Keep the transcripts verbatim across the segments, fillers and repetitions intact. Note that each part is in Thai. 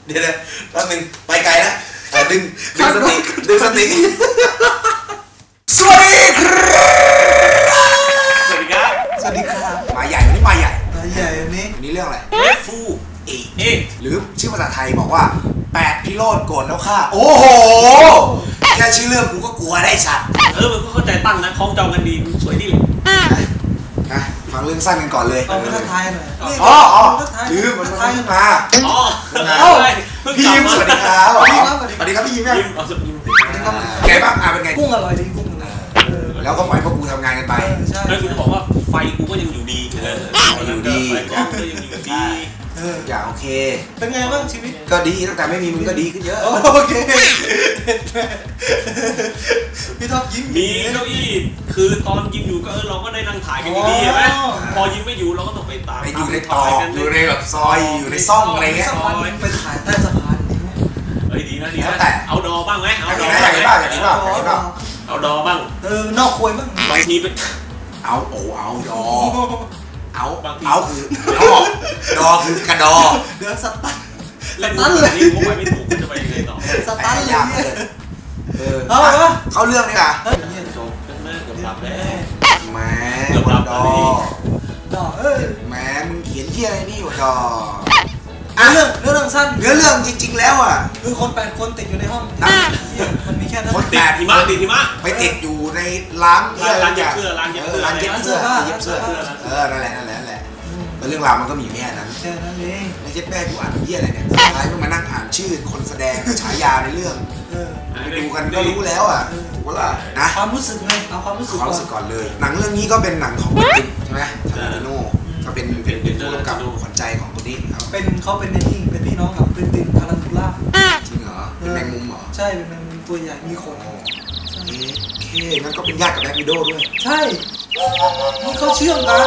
เดี๋ยวนะแป๊บนึงไปไกลแล้วดึงดึงสติดึงสติสวัสดีครับสวัสดีครับสวัสดีครับมาใหญ่วันนี้มาใหญ่มาใหญ่วันนี้วันนี้เรื่องอะไรฟูเอกเอกหรือชื่อภาษาไทยบอกว่าแปดพิโรธโกรธแล้วฆ่าโอ้โหแค่ชื่อเรื่องกูก็กลัวได้ชัดเออมันก็เข้าใจตั้งนะคล้องจองกันดีสวยดีเลยนะฟังเรื่องสั้นกันก่อนเลยเอาภาษาไทยหน่อยอ๋ออ๋อลืมมันมาขึ้นมาอ๋อพี่ยิ้มสวัสดีครับสวัสดีครับพี่ยิ้มเนี่ยไงบ้างอ่ะเป็นไงกุ้งอร่อยดีกุ้งแล้วก็ปล่อยพวกกูทำงานกันไปแล้วกูจะบอกว่าไฟกูก็ยังอยู่ดีอยู่ดีก็ยังอยู่ดีอย่างโอเคเป็นไงบ้างชีวิตก็ดีตั้งแต่ไม่มีมึงก็ดีขึ้นเยอะโอเคพี่ท็อปยิ้มมีเก้าอี้คือตอนยิ้มอยู่ก็เออเราก็ได้นั่งถ่ายกันดีๆใช่ไหมพอยิ้มไม่อยู่เราก็ต้องไปตามไปอยู่ในตอกอยู่ในแบบซอยอยู่ในซ่องอะไรเงี้ยไปถ่ายใต้สะพานเฮ้ยดีนะดีนะเอาดอบ้างไหมเอาดออยากเห็นบ้างอยากเห็นบ้างอยากเห็นบ้างเอาดอบ้างเออนอกควยบ้างบางทีเป็นเอาโอ้เอาดอเอาเอาคือเอาดอคือกระดอเดือดสตันสตันเลยนี่ผมไปไม่ถูกจะไปยังไงต่อสตันเลยเออเขาเรื่องนี่ล่ะจบแม่กับดับแล้วแม่ดอดอเออแม่มึงเขียนที่อะไรนี่วะดอเรื่องเรื่องสั้นเรื่องเรื่องจริงๆแล้วอ่ะคือคนแปดคนติดอยู่ในห้องมันมีแค่นั้นคนแปดหิมะติดหิมะไปติดอยู่ในร้านร้านเย็บเสื้อร้านเย็บเสื้อร้านเย็บเสื้อเย็บเสื้อเออนั่นแหละนั่นแหละนั่นแหละเรื่องราวมันก็มีแค่นั้นแค่นั้นเองไม่ใช่แม่กูอ่านเยี่ยอะไรเนี่ยท้ายก็มานั่งอ่านชื่อคนแสดงฉายาในเรื่องไปดูกันก็รู้แล้วอ่ะถูกว่านะความรู้สึกไงเอาความรู้สึกความรู้สึกก่อนเลยหนังเรื่องนี้ก็เป็นหนังของคุณติ๊กใช่ไหมทาราติโน่ก็เป็นเป็นเป็นผู้กำกับขวัญใจของคนนี้ครับเป็นเขาเป็นในที่เป็นพี่น้องกับเป็นตินทารันทูล่าจริงเหรอเป็นแมงมุมเหรอใช่เป็นแมงมุมตัวใหญ่มีขนโอเคงั้นก็เป็นญาติกับแบล็ควิโดว์ด้วยใช่เขาเชื่อมกัน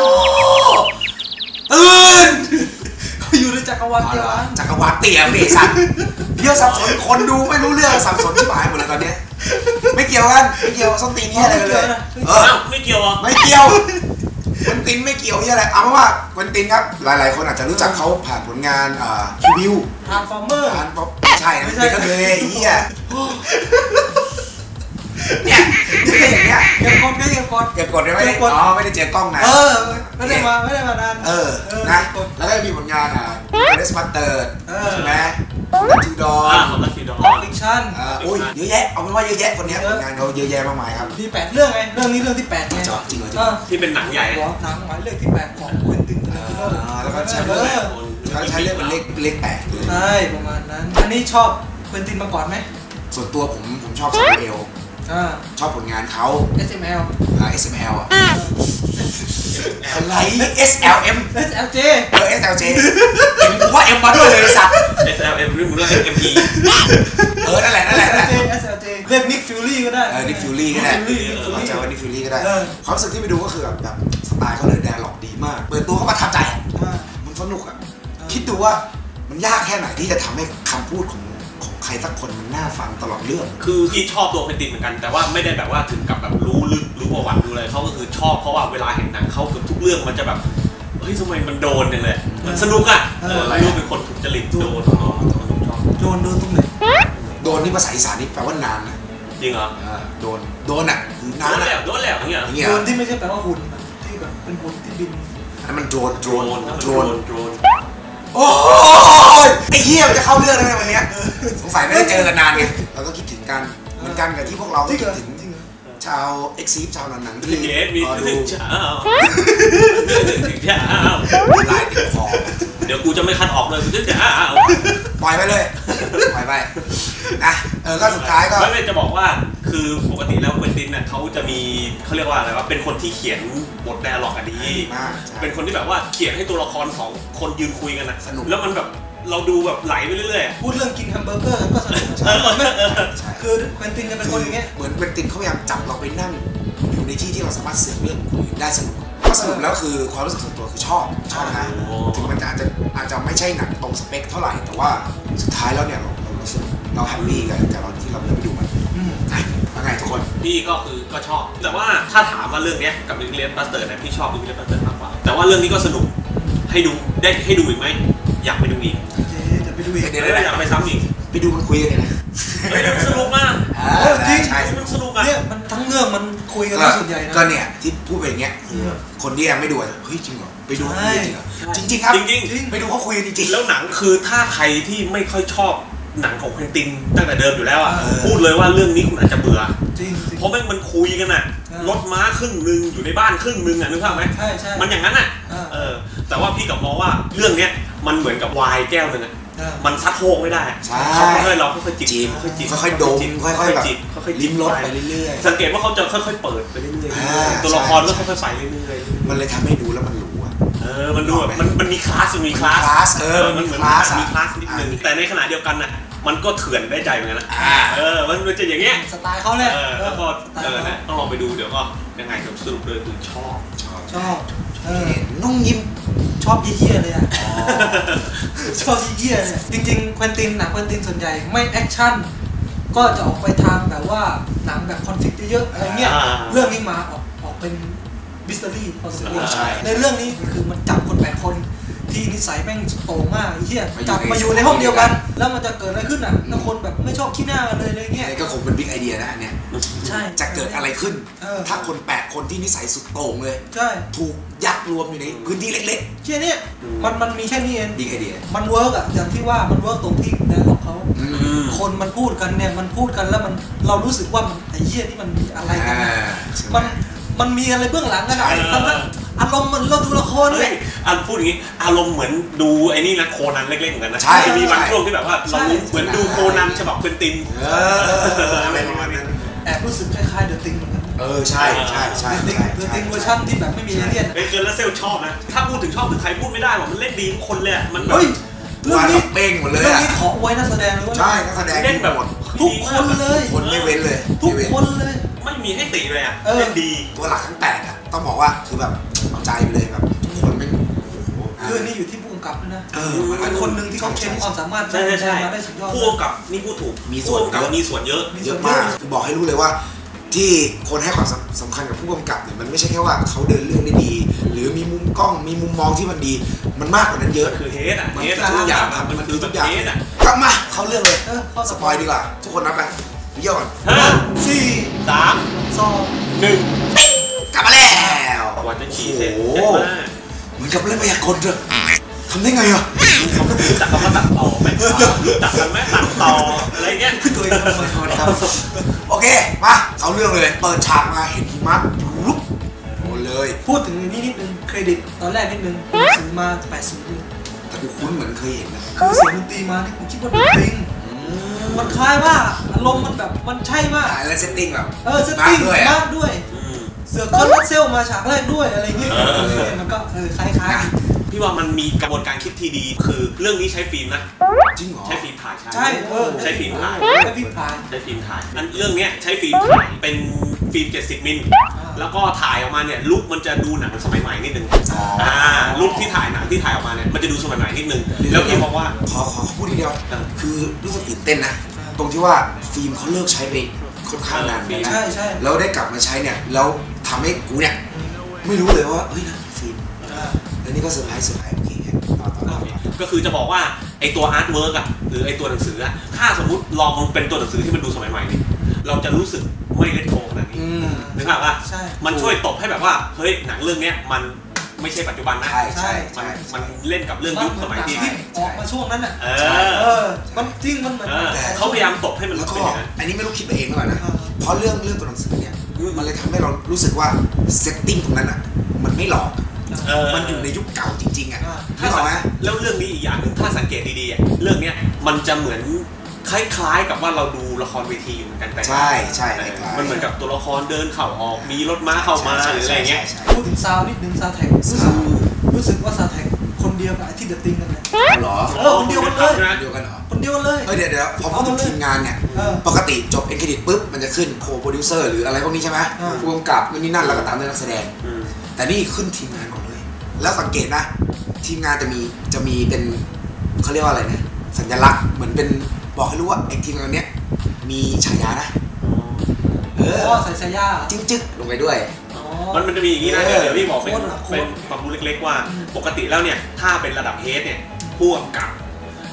ตื่นเขาอยู่ในจักรวาลเดียวกันจักรวาลเตี่ยพี่สัตว์เพี่ยวสับสนคนดูไม่รู้เรื่องสับสนชิบหายหมดเลยตอนนี้ไม่เกี่ยวกันไม่เกี่ยวส้นตีนนี่อะไรกันเลยเออไม่เกี่ยวอ่ะไม่เกี่ยวควนตินไม่เกี่ยวที่อะไรเอาเป็นว่าควนตินครับหลายๆคนอาจจะรู้จักเขาผ่านผลงานอ่าคิวบิวทรานส์ฟอร์เมอร์ใช่ไม่ใช่ก็เลยเฮียเนี่ยอย่างเงี้ยเก็บกดเก็บกดเก็บกดได้ไหมอ๋อไม่ได้เจอกล้องนะเออไม่ได้มาไม่ได้มานานเออนะแล้วก็มีผลงานอ่ะเดสมาสเตอร์ใช่ไหมจิวดอนจิวดอนฟิกชั่นอ่าโอ้ยเยอะแยะเอาเป็นว่าเยอะแยะคนนี้ผลงานเขาเยอะแยะมากมายครับมีแปดเรื่องไงเรื่องนี้เรื่องที่แปดไงจริงเหรอที่เป็นหนังใหญ่หนังหมายเลขที่แปดของควินตินทารันติโน่แล้วก็ใช้เลขเขาใช้เลขเป็นเลขเลขแปดใช่ประมาณนั้นอันนี้ชอบควินตินมาก่อนไหมส่วนตัวผมผมชอบซามูเอลชอบผลงานเขาเอส เอ็ม แอลอ่า เอส เอ็ม แอล อ่ะอะไร เอส แอล เอ็มเอส แอล เจเออ เอส แอล เจ เอ็มกูว่า M มาด้วยเลยสัตว์เอส แอล เอ็ม เรื่องเรื่อง เอ็ม พีเออนั่นแหละนั่นแหละเอส แอล เจ เรียกนิกฟิลลี่ก็ได้เออนิกฟิลลี่ก็ได้เข้าใจว่านิกฟิลลี่ก็ได้ความรู้สึกที่ไปดูก็คือแบบสไตล์เขาเลยแดร์ล็อกดีมากเปิดตัวเขาประทับใจมันสนุกอ่ะคิดดูว่ามันยากแค่ไหนที่จะทำให้คำพูดของใครสักคนมันน่าฟังตลอดเรื่องคือพี่ชอบตัวเพนตินเหมือนกันแต่ว่าไม่ได้แบบว่าถึงกับแบบรู้ลึกรู้ประวัติดูเลยเขาก็คือชอบเพราะว่าเวลาเห็นหนังเขาเกือบทุกเรื่องมันจะแบบเฮ้ยทำไมมันโดนอย่างเลยมันสนุกอ่ะรู้เป็นคนถูกจริตโดนชอบโดนโดนตรงไหนโดนที่ภาษาอีสานนี่แปลว่านานนะจริงเหรอโดนโดนอ่ะคือนานแล้วโดนแล้วอย่างเงี้ยโดนที่ไม่ใช่แปลว่าหุ่นที่แบบเป็นหุ่นที่บินอันนั้นมันโดนโดนโดนโดนโอ้ยไอ้เหี้ยมันจะเข้าเรื่องได้ไหมวันนี้สงสัยไม่ได้เจอกันนานไงเราก็คิดถึงกันเหมือนกันกับที่พวกเราคิดถึงชาวเอ็กซีฟชาวหนังที่รอดูเช้าถึงเช้าลายติดคอเดี๋ยวกูจะไม่คัดออกเลยกูจะเช้าปล่อยไปเลยปล่อยไปนะเออก็สุดท้ายก็ไม่จะบอกว่าคือปกติแล้วควินตินเนี่ยเขาจะมีเขาเรียกว่าอะไรว่าเป็นคนที่เขียนบทไดอะล็อกอันนี้เป็นคนที่แบบว่าเขียนให้ตัวละครสองคนยืนคุยกันนะสนุกแล้วมันแบบเราดูแบบไหลไปเรื่อยๆพูดเรื่องกินแฮมเบอร์เกอร์ก็สนุกคือควินตินจะเป็นคนอย่างเงี้ยเหมือนควินตินเขาพยายามจับเราไปนั่งอยู่ในที่ที่เราสามารถเสือกเรื่องคุยได้สนุกก็สนุกแล้วคือความรู้สึกส่วนตัวคือชอบชอบนะถึงมันอาจจะอาจจะไม่ใช่หนังตรงสเปคเท่าไหร่แต่ว่าสุดท้ายแล้วเนี่ยเราเรารู้สึกเราแฮปปี้กับกับเราที่เราได้ไปดูมันว่าไงทุกคนพี่ก็คือก็ชอบแต่ว่าถ้าถามว่าเรื่องนี้กับอิงเลียสบัสเตอร์เนี่ยพี่ชอบอิงเลียสบัสเตอร์มากกว่าแต่ว่าเรื่องนี้ก็สนุกให้ดูได้ให้ดูอีกไหมอยากไปดูอีกจะไปดูอีกเดี๋ยวอยากไปซ้ำอีกไปดูมันคุยกันเลยนะเฮ้ยสนุกมากจริงใช่มันสนุกอ่ะเนี่ยมันทั้งเรื่องมันคุยกันส่วนใหญ่นะก็เนี่ยที่พูดไปอย่างเงี้ยคือคนที่ยังไม่ดูเฮ้ยจริงเหรอไปดูจริงเหรอจริงๆครับจริงจริงไปดูเขาคุยกันจริงๆแล้วหนังคือถ้าใครที่ไม่ค่อยชอบหนังของเควินตินตั้งแต่เดิมอยู่แล้วอ่ะพูดเลยว่าเรื่องนี้คุณอาจจะเบื่อจริงเพราะแม่งมันคุยกันอ่ะรถม้าครึ่งนึงอยู่ในบ้านครึ่งนึงอ่ะนึกภาพไหมใช่ใช่มันอย่างนั้นอ่ะเออแต่ว่าพี่กับมองว่าเรื่องเนี้ยมันเหมือนกับไวน์แก้วนึงอ่ะมันซัดโฮกไม่ได้เขาค่อยๆเราค่อยๆจิบค่อยๆจิบค่อยๆดมค่อยๆแบบค่อยๆลิ้มรสไปเรื่อยๆสังเกตว่าเขาจะค่อยๆเปิดไปเรื่อยๆตัวละครก็ค่อยๆไปเรื่อยๆมันเลยทำให้ดูแล้วมันรู้อ่ะเออมันดูแบบมันมันมีคลาสมันมีคลาสเออมันเหมีมือนคลาสมีคลาสนิดนึงแต่ในขณะเดียวกันน่ะมันก็เถื่อนได้ใจเหมือนกันนะเออมันจะอย่างเงี้ยสไตล์เขาเนี่ยเออแล้วก็เออนะต้องลองไปดูเดี๋ยวก็ยังไงกับสรุปเลยคือชอบชอบชอบเออนุ่งยิ้มชอบเยี่ยๆเลยอ่ะชอบเยี่ยๆเนี่ยจริงๆควินตินหนังควินตินส่วนใหญ่ไม่แอคชั่นก็จะออกไปทางแบบว่าหนังแบบคอนฟ lict เยอะๆอะไรเงี้ยเรื่องนี้มาออกออกเป็นมิสเตอรี่พอสมควรในเรื่องนี้คือมันจับคนแปดคนที่นิสัยแม่งโตมากไอ้เหี้ยจับมาอยู่ในห้องเดียวกันแล้วมันจะเกิดอะไรขึ้นอ่ะถ้าคนแบบไม่ชอบขี้หน้ากันเลยอะไรเงี้ยก็คงเป็นบิ๊กไอเดียนะอันเนี้ยใช่จะเกิดอะไรขึ้นถ้าคนแปดคนที่นิสัยสุดโต่งเลยใช่ถูกยัดรวมอยู่ในพื้นที่เล็กๆแค่นี้มันมันมีแค่นี้เองบิ๊กไอเดียมันเวิร์กอ่ะอย่างที่ว่ามันเวิร์กตรงที่ในของเขาคนมันพูดกันเนี่ยมันพูดกันแล้วมันเรารู้สึกว่ามันไอ้เหี้ยนี่มันมีอะไรกันมันมันมีอะไรเบื้องหลังกันอะไรอารมณ์มันเราดูละครเลยอันพูดอย่างนี้อารมณ์เหมือนดูไอ้นี่นะโคนันเล็กๆเหมือนกันนะมีบางช่วงที่แบบว่าเราเหมือนดูโคนันฉบับควินตินอะไรประมาณนั้นแอบรู้สึกคล้ายๆเดอะติงเหมือนกันเออใช่ใช่ใช่เดอะติงเวอร์ชันที่แบบไม่มีเอเลี่ยนเอเจนและเซลชอบนะถ้าพูดถึงชอบถึงใครพูดไม่ได้ว่ามันเล่นดีทุกคนเลยมันแบบเรื่องนี้เป้งหมดเลยเรื่องนี้ขอไว้นักแสดงเลยว่าใช่นักแสดงเล่นแบบทุกคนเลยคนไม่เว้นเลยทุกคนเลยไม่มีให้ติเลยอ่ะเล่นดีตัวหลักทั้งแปดอ่ะต้องบอกว่าคือแบบเอาใจไปเลยแบบทุกคนไม่คือนี่อยู่ที่ผู้กำกับด้วยนะเป็นคนหนึ่งที่เขาเค้นความสามารถใช่ใช่ได้สุดยอดผู้กำกับนี่พูดถูกมีส่วนกับมีส่วนเยอะเยอะมากคือบอกให้รู้เลยว่าที่คนให้ความสำคัญกับผู้กำกับเนี่ยมันไม่ใช่แค่ว่าเขาเดินเรื่องได้ดีหรือมีมุมกล้องมีมุมมองที่มันดีมันมากกว่านั้นเยอะคือเฮดอ่ะมันเฮดทุกอย่างมันคือทุกอย่างกลับมาเขาเรื่องเลยสปอยดีกว่าทุกคนนับไปเยอะก่อนห้าสี่สามสองหนึ่งกลับมาแล้ววันจะฉี่เสร็จเหมือนกับเล่นมายากลเลยทำได้ไงอ่ะจับคำว่าตัดต่อไหมจับกันไหมตัดต่ออะไรเงี้ยคือตัวเองทำไมครับโอเคมาเขาเรื่องเลยเปิดฉากมาเห็นหิมะรุบหมดเลยพูดถึงนี่นิดนึงเครดิตตอนแรกนิดนึงซื้อมาแปดสิบนึงแต่กูคุ้นเหมือนเคยเห็นนะคือเสียงดนตรีมาที่กูคิดว่าเป็นเพลงมันคล้ายว่าอารมณ์มันแบบมันใช่มากแล้วเซตติ้งแบบเออเซตติ้งมากด้วยเสือเคิร์ลเซลมาฉากแรกด้วยอะไรเงี้ยมันก็เออคล้ายๆพี่ว่ามันมีกระบวนการคิดที่ดีคือเรื่องนี้ใช้ฟิล์มนะจริงเหรอใช้ฟิล์มถ่ายใช่เออใช้ฟิล์มถ่ายใช้ฟิล์มถ่ายใช้ฟิล์มถ่ายอันเรื่องนี้ใช้ฟิล์มถ่ายเป็นฟิล์มเจ็ดสิบมิลแล้วก็ถ่ายออกมาเนี่ยลุคมันจะดูหนังสมัยใหม่นิดนึงอ่าลุคที่ถ่ายหนังที่ถ่ายออกมาเนี่ยมันจะดูสมัยใหม่นิดนึงแล้วพี่บอกว่าขอขอพูดทีเดียวคือรู้สึกตื่นเต้นนะตรงที่ว่าฟิล์มเขาเลิกใช้ไปค่อนข้างนานใช่ใช่แล้วได้กลับมาใช้เนี่ยแล้วทำให้กูเนี่ยไม่รู้เลยว่าเฮ้ยนะฟิล์มแล้วนี่ก็เซอร์ไพรส์เซอร์ไพรส์โอเคก็คือจะบอกว่าไอตัวอาร์ตเวิร์กอ่ะหรือไอตัวหนังสืออ่ะถ้าสมมติลองมันเป็นตัวหนังสือที่มันดูสมัยใหม่นี่เราจะรู้สึกไม่เล็กโตขนาดนี้นึกออกป่ะมันช่วยตบให้แบบว่าเฮ้ยหนังเรื่องนี้มันไม่ใช่ปัจจุบันนะใช่ใช่มันเล่นกับเรื่องยุคสมัยที่ออกมาช่วงนั้นอ่ะเออมันจริงมันเหมือนเขาพยายามตบให้มันแล้วก็อันนี้ไม่รู้คิดไปเองหรือเปล่านะเพราะเรื่องเรื่องตัวหนังสือเนี่ยมันเลยทำให้เรารู้สึกว่าเซตติ้งตรงนั้นอ่ะมันไม่หลอกมันอยู่ในยุคเก่าจริงๆอ่ะถ้าไหมแล้วเรื่องนี้อีกอย่างนึงถ้าสังเกตดีๆเรื่องเนี้ยมันจะเหมือนคล้ายๆกับว่าเราดูละครเวทีอยู่เหมือนกันแต่ใช่ใช่มันเหมือนกับตัวละครเดินเข่าออกมีรถม้าเข้ามาหรืออะไรเงี้ยพูดถึงซาวนิดนึงซาวแท็กรู้สึกรู้สึกว่าซาวแท็กคนเดียวกับที่เดอะติงกันเลยหรอเออคนเดียวกันเลยเดียวกันเหรอคนเดียวกันเลยเออเดี๋ยวเดี๋ยวพอพูดถึงทีมงานเนี่ยปกติจบเอ็นเครดิตปุ๊บมันจะขึ้นโคโปรดิวเซอร์หรืออะไรพวกนี้ใช่ไหมผู้กำกับนู่นนี่นั่นแล้วก็ตามด้วยนักแสดงแต่นี่ขึ้นทีมงานหมดเลยแล้วสังเกตนะทีมงานจะมีจะมีเป็นเขาเรียกว่าอะไรนะสัญลักษณ์เหมือนเป็นบอกให้รู้ว่าไอ้ทีมงานเนี้ยมีฉายานะเออใส่ฉายาจึ๊กจึ๊กลงไปด้วยมันมันจะมีอย่างนี้นะเดี๋ยวพี่บอกเป็นเป็นความรู้เล็กๆว่าปกติแล้วเนี่ยถ้าเป็นระดับเฮดเนี่ยผู้กำกับ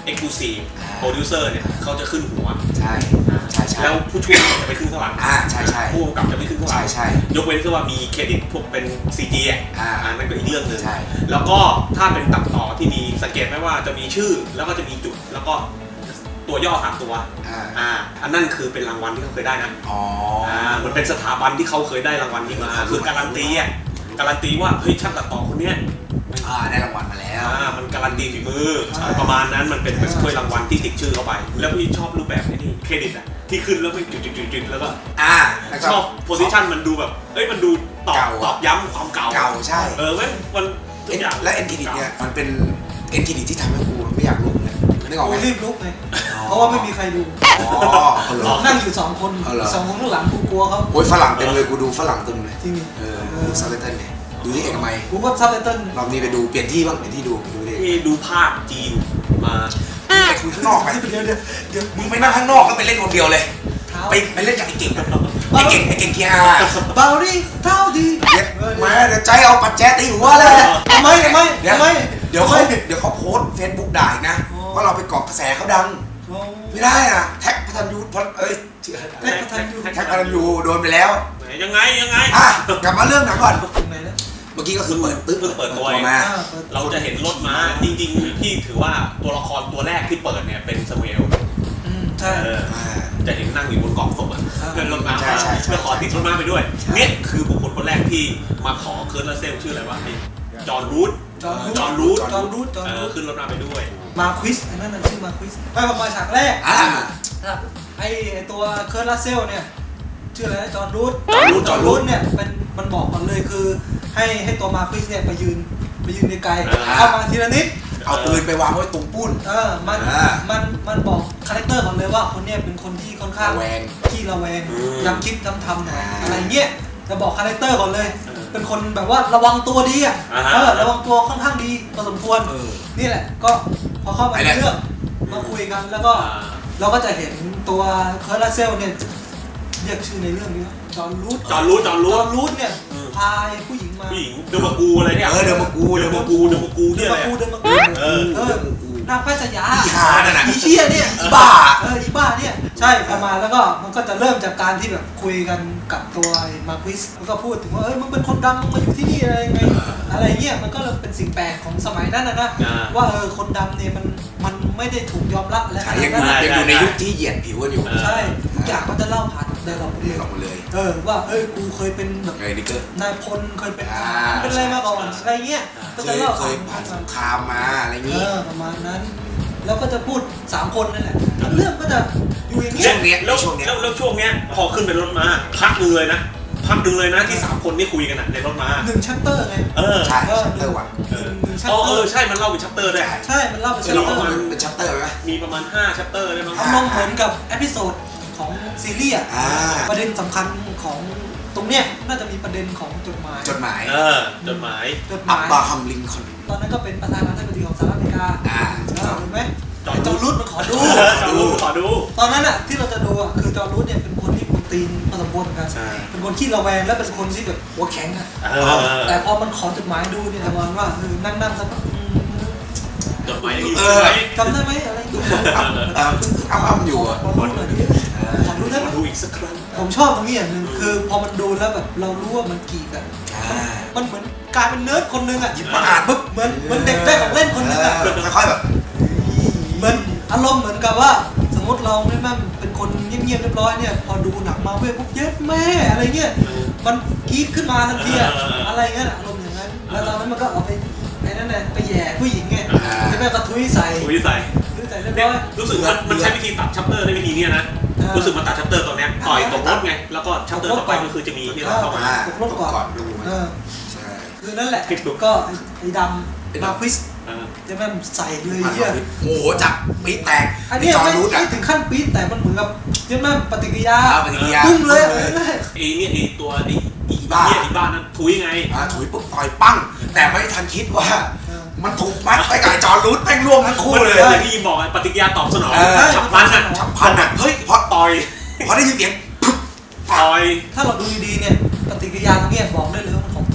exclusive producer เนี่ยเขาจะขึ้นหัวใช่ใช่ใช่แล้วผู้ช่วยจะไปขึ้นข้างหลังอ่าใช่ใช่ผู้กำกับจะไม่ขึ้นข้างหลังใช่ใช่ยกเว้นที่ว่ามีเครดิตพวกเป็น ซี จี อ่ะอ่านั่นก็อีกเรื่องหนึ่งแล้วก็ถ้าเป็นตัดต่อที่มีสังเกตไหมว่าจะมีชื่อแล้วก็จะมีจุดแล้วก็ตัวย่อสามตัวอ่าอันนั้นคือเป็นรางวัลที่เขาเคยได้นะอ๋ออ่ามันเป็นสถาบันที่เขาเคยได้รางวัลนี้มาคือการันตีอ่ะการันตีว่าเฮ้ยช่างตัดต่อคนเนี้ยอ่าได้รางวัลมาแล้วอ่ามันการันตีฝีมือประมาณนั้นมันเป็นถ้วยรางวัลที่ติดชื่อเข้าไปแล้วพี่ชอบรูปแบบนี้เครดิตอ่ะที่ขึ้นแล้วไม่จุดๆๆแล้วก็อ่าชอบโพสิชันมันดูแบบเอ้ยมันดูตอบตอบย้ำความเก่าเก่าใช่เออเว้ยมันทุกอย่างและเอ็นเครดิตเนี่ยมันเป็นเอ็นเครดิตที่ทำให้กูไม่อยากลุกเลยนึกออกไหมรีบลุกเลยเพราะว่าไม่มีใครดูนั่งอยู่สองคนสองคนข้างหลังกูกลัวเขาโอ้ยฝรั่งเต็มเลยกูดูฝรั่งเต็มเลยจริงเออดูซับไตเติ้ลเนี่ยดูที่เอกมัยกูก็ซับไตเติ้ลรอบนี้ไปดูเปลี่ยนที่บ้างเปลี่ยนที่ดูดูดิที่ดูภาคจีนมาไปคุยข้างนอกไปเดี๋ยวเดี๋ยวเดี๋ยวมึงไปนั่งข้างนอกแล้วไปเล่นคนเดียวเลยไปไปเล่นกับไอ้เก่งไอ้เก่งไอ้เก่งเกียร์เบาดิเท่าดีมาเดี๋ยวใจเอาปัจแจตีหัวเลยทำไมทำไมทำไมเดี๋ยวเขาเดี๋ยวเขาโพสเฟซบุ๊กด่าอีกนะว่าเราไปเกาะกระแสเขาดังไม่ได้อะแท็กพันยูเอ้ยแท็กพันยูแท็กพันยูโดนไปแล้วยังไงยังไงอ่ะกลับมาเรื่องหนังก่อนเมื่อกี้ก็คือเปิดตึ๊บเปิดตัวมาเราจะเห็นรถม้าจริงๆพี่ถือว่าตัวละครตัวแรกที่เปิดเนี่ยเป็นซามูเอลใช่จะเห็นนั่งอยู่บนกองศพอ่ะเพื่อนรถม้าเพื่อขอติดรถม้าไปด้วยเนี่ยคือบุคคลคนแรกที่มาขอเคิร์นและเซลชื่ออะไรวะจอห์นรูทจอห์นรูทจอห์นรูทขึ้นรถม้าไปด้วยมาควิสอันนั้นชื่อมาควิสไปประมาณฉากแรกไอตัวเคิร์นและเซลเนี่ยชื่ออะไรจอห์นรูทจอห์นรูทเนี่ยเป็นมันบอกก่อนเลยคือให้ให้ตัวมาควิสเนี่ยไปยืนไปยืนไกลๆเข้ามาทีละนิดเอาปืนไปวางไว้ตรงปุ้นเออมันมันมันบอกคาแรคเตอร์ของเลยว่าคนเนี้ยเป็นคนที่ค่อนข้างแวงที่ระแวงย้ำคิดย้ำทำอะไรเงี้ยจะบอกคาแรคเตอร์ก่อนเลยเป็นคนแบบว่าระวังตัวดีอ่ะเออระวังตัวค่อนข้างดีพอสมควรนี่แหละก็พอเข้ามาเรื่องมาคุยกันแล้วก็เราก็จะเห็นตัวเคิร์ท รัสเซลเนี่ยเรียกชื่อในเรื่องนี้จอห์นรูทจอห์นรูทจอห์นรูทจอห์นรูทเนี่ยพาผู้หญิงมาผู้หญิงเดมากูอะไรเนี่ยเออเดมากูเดมากูเดมากูเนี่ยเดมากูเดมากูเออนางแพทย์สยาอีหานั่นน่ะอีเชี่ยเนี่ยอีบ้าเอออีบ้าเนี่ยใช่ประมาณแล้วก็มันก็จะเริ่มจากการที่แบบคุยกันกับตัวมาควิสแล้วก็พูดถึงว่าเออมึงเป็นคนดังมึงมาอยู่ที่นี่อะไรไงอะไรเงี้ยมันก็เป็นสิ่งแปลกของสมัยนั้นนะนะว่าเออคนดังเนี่ยมันมันไม่ได้ถูกยอมรับและยังอยู่ในยุคที่เหยียดผิวกันอยู่ใช่ทุกอย่างก็จะเล่าผ่านเดินออกมาเลยเออว่าเอ้ยกูเคยเป็นแบบนายพลเคยเป็นเป็นอะไรมาก่อนอะไรเงี้ยก็จะเล่าเคยผ่านสงครามมาอะไรเงี้ยประมาณนั้นแล้วก็จะพูดสามคนนั่นแหละเรื่องก็จะอยู่อย่างเงี้ยแล้วช่วงนี้แล้วช่วงเนี้ยพอขึ้นเป็นรถม้าพักนึงเลยนะพักนึงเลยนะที่สามคนนี่คุยกันในรถม้าหนึ่งชัปเตอร์ไงเออใช่ชัปเตอร์วันอ๋อเออใช่มันเล่าเป็นชัปเตอร์ด้วยใช่มันเล่าเป็นชัปเตอร์เป็นชัปเตอร์ไหมมีประมาณห้าชัปเตอร์ได้มั้งอารมณ์เหมือนกับเอพิโซดของซีรีส์ประเด็นสำคัญของตรงเนี้ยน่าจะมีประเด็นของจดหมายจดหมายเออจดหมายจดหมายอับราฮัมลิงคอล์นตอนนั้นก็เป็นประธานาธิบดีของสหรัฐอเมริกาอ่าเห็นไหมจอห์นรูทมันขอดูจอห์นรูทขอดูตอนนั้นอ่ะที่เราจะดูอ่ะคือจอห์นรูทเนี่ยเป็นคนที่ตีนพอสมควรกันเป็นคนขี้ระแวงและเป็นคนที่แบบหัวแข็งอ่ะแต่พอมันขอจดหมายดูเนี่ยประมาณว่าคือนั่งนั่งสักจดหมายอย่างนี้จำได้ไหมอะไรอยู่อ้ำอ้ำอยู่อ่ะขอดูหน่อยดิขอดูได้ไหมดูอีกสักครั้งผมชอบตรงนี้อย่างหนึ่งคือพอมันดูแล้วแบบเรารู้ว่ามันกี่กันมันเหมือนกลายเป็นเนิร์ดคนนึงอ่ะหยิบมาอ่านปุ๊บเหมือนเหมือนเด็กได้ของเล่นคนนึงอ่ะค่อยๆแบบเหมือนอารมณ์เหมือนกับว่าสมมติเราเนี่ยแม่เป็นคนเงียบๆเรียบร้อยเนี่ยพอดูหนังมาเว้ยปุ๊บเย็ดแม่อะไรเงี้ยมันกี๊ดขึ้นมาทันทีอะอะไรเงี้ยอารมณ์อย่างนั้นแล้วตอนนั้นมันก็เอาไปไอ้นั่นแหละไปแย่ผู้หญิงไงแล้วก็ทุยใส่ทุยใส่ทุยใส่เรียบร้อยรู้สึกมันมันใช้วิธีตัดชัปเตอร์ได้วิธีนี้นะรู้สึกมันตัดชัปเตอร์ตอนนี้ต่อยตกรถไงแล้วก็ชัปเตอร์ต่อไปก็คือจะมีที่เราเข้ามาตกรถก่อนใช่คือนั่นแหละก็ไอ้ดำมาควิสจะแม่ใส่เลยเยี่ยโอ้โหจับปี๊แตกอันนี้ไม่ถึงขั้นปี๊แต่มันเหมือนกับยังแม่ปฏิกิริยาปฏิกิริยาปุ้มเลยไอ้เนี่ยไอ้ตัวดิอีบ้าอีบ้านั้นถุยไงถุยปุ๊บต่อยปั้งแต่ไม่ทันคิดว่ามันถูกมัดไปกับจอรูทแม่งร่วงทั้งคู่เลยที่ยิมบอกปฏิกิริยาตอบสนองฉับพลันอ่ะฉับพลันอ่ะเฮ้ยพอต่อยพอได้ยินเสียงต่อยถ้าเราดูดีๆเนี่ยปฏิกิริยาตรงนี้บอกได้เลยว่ามันของจริง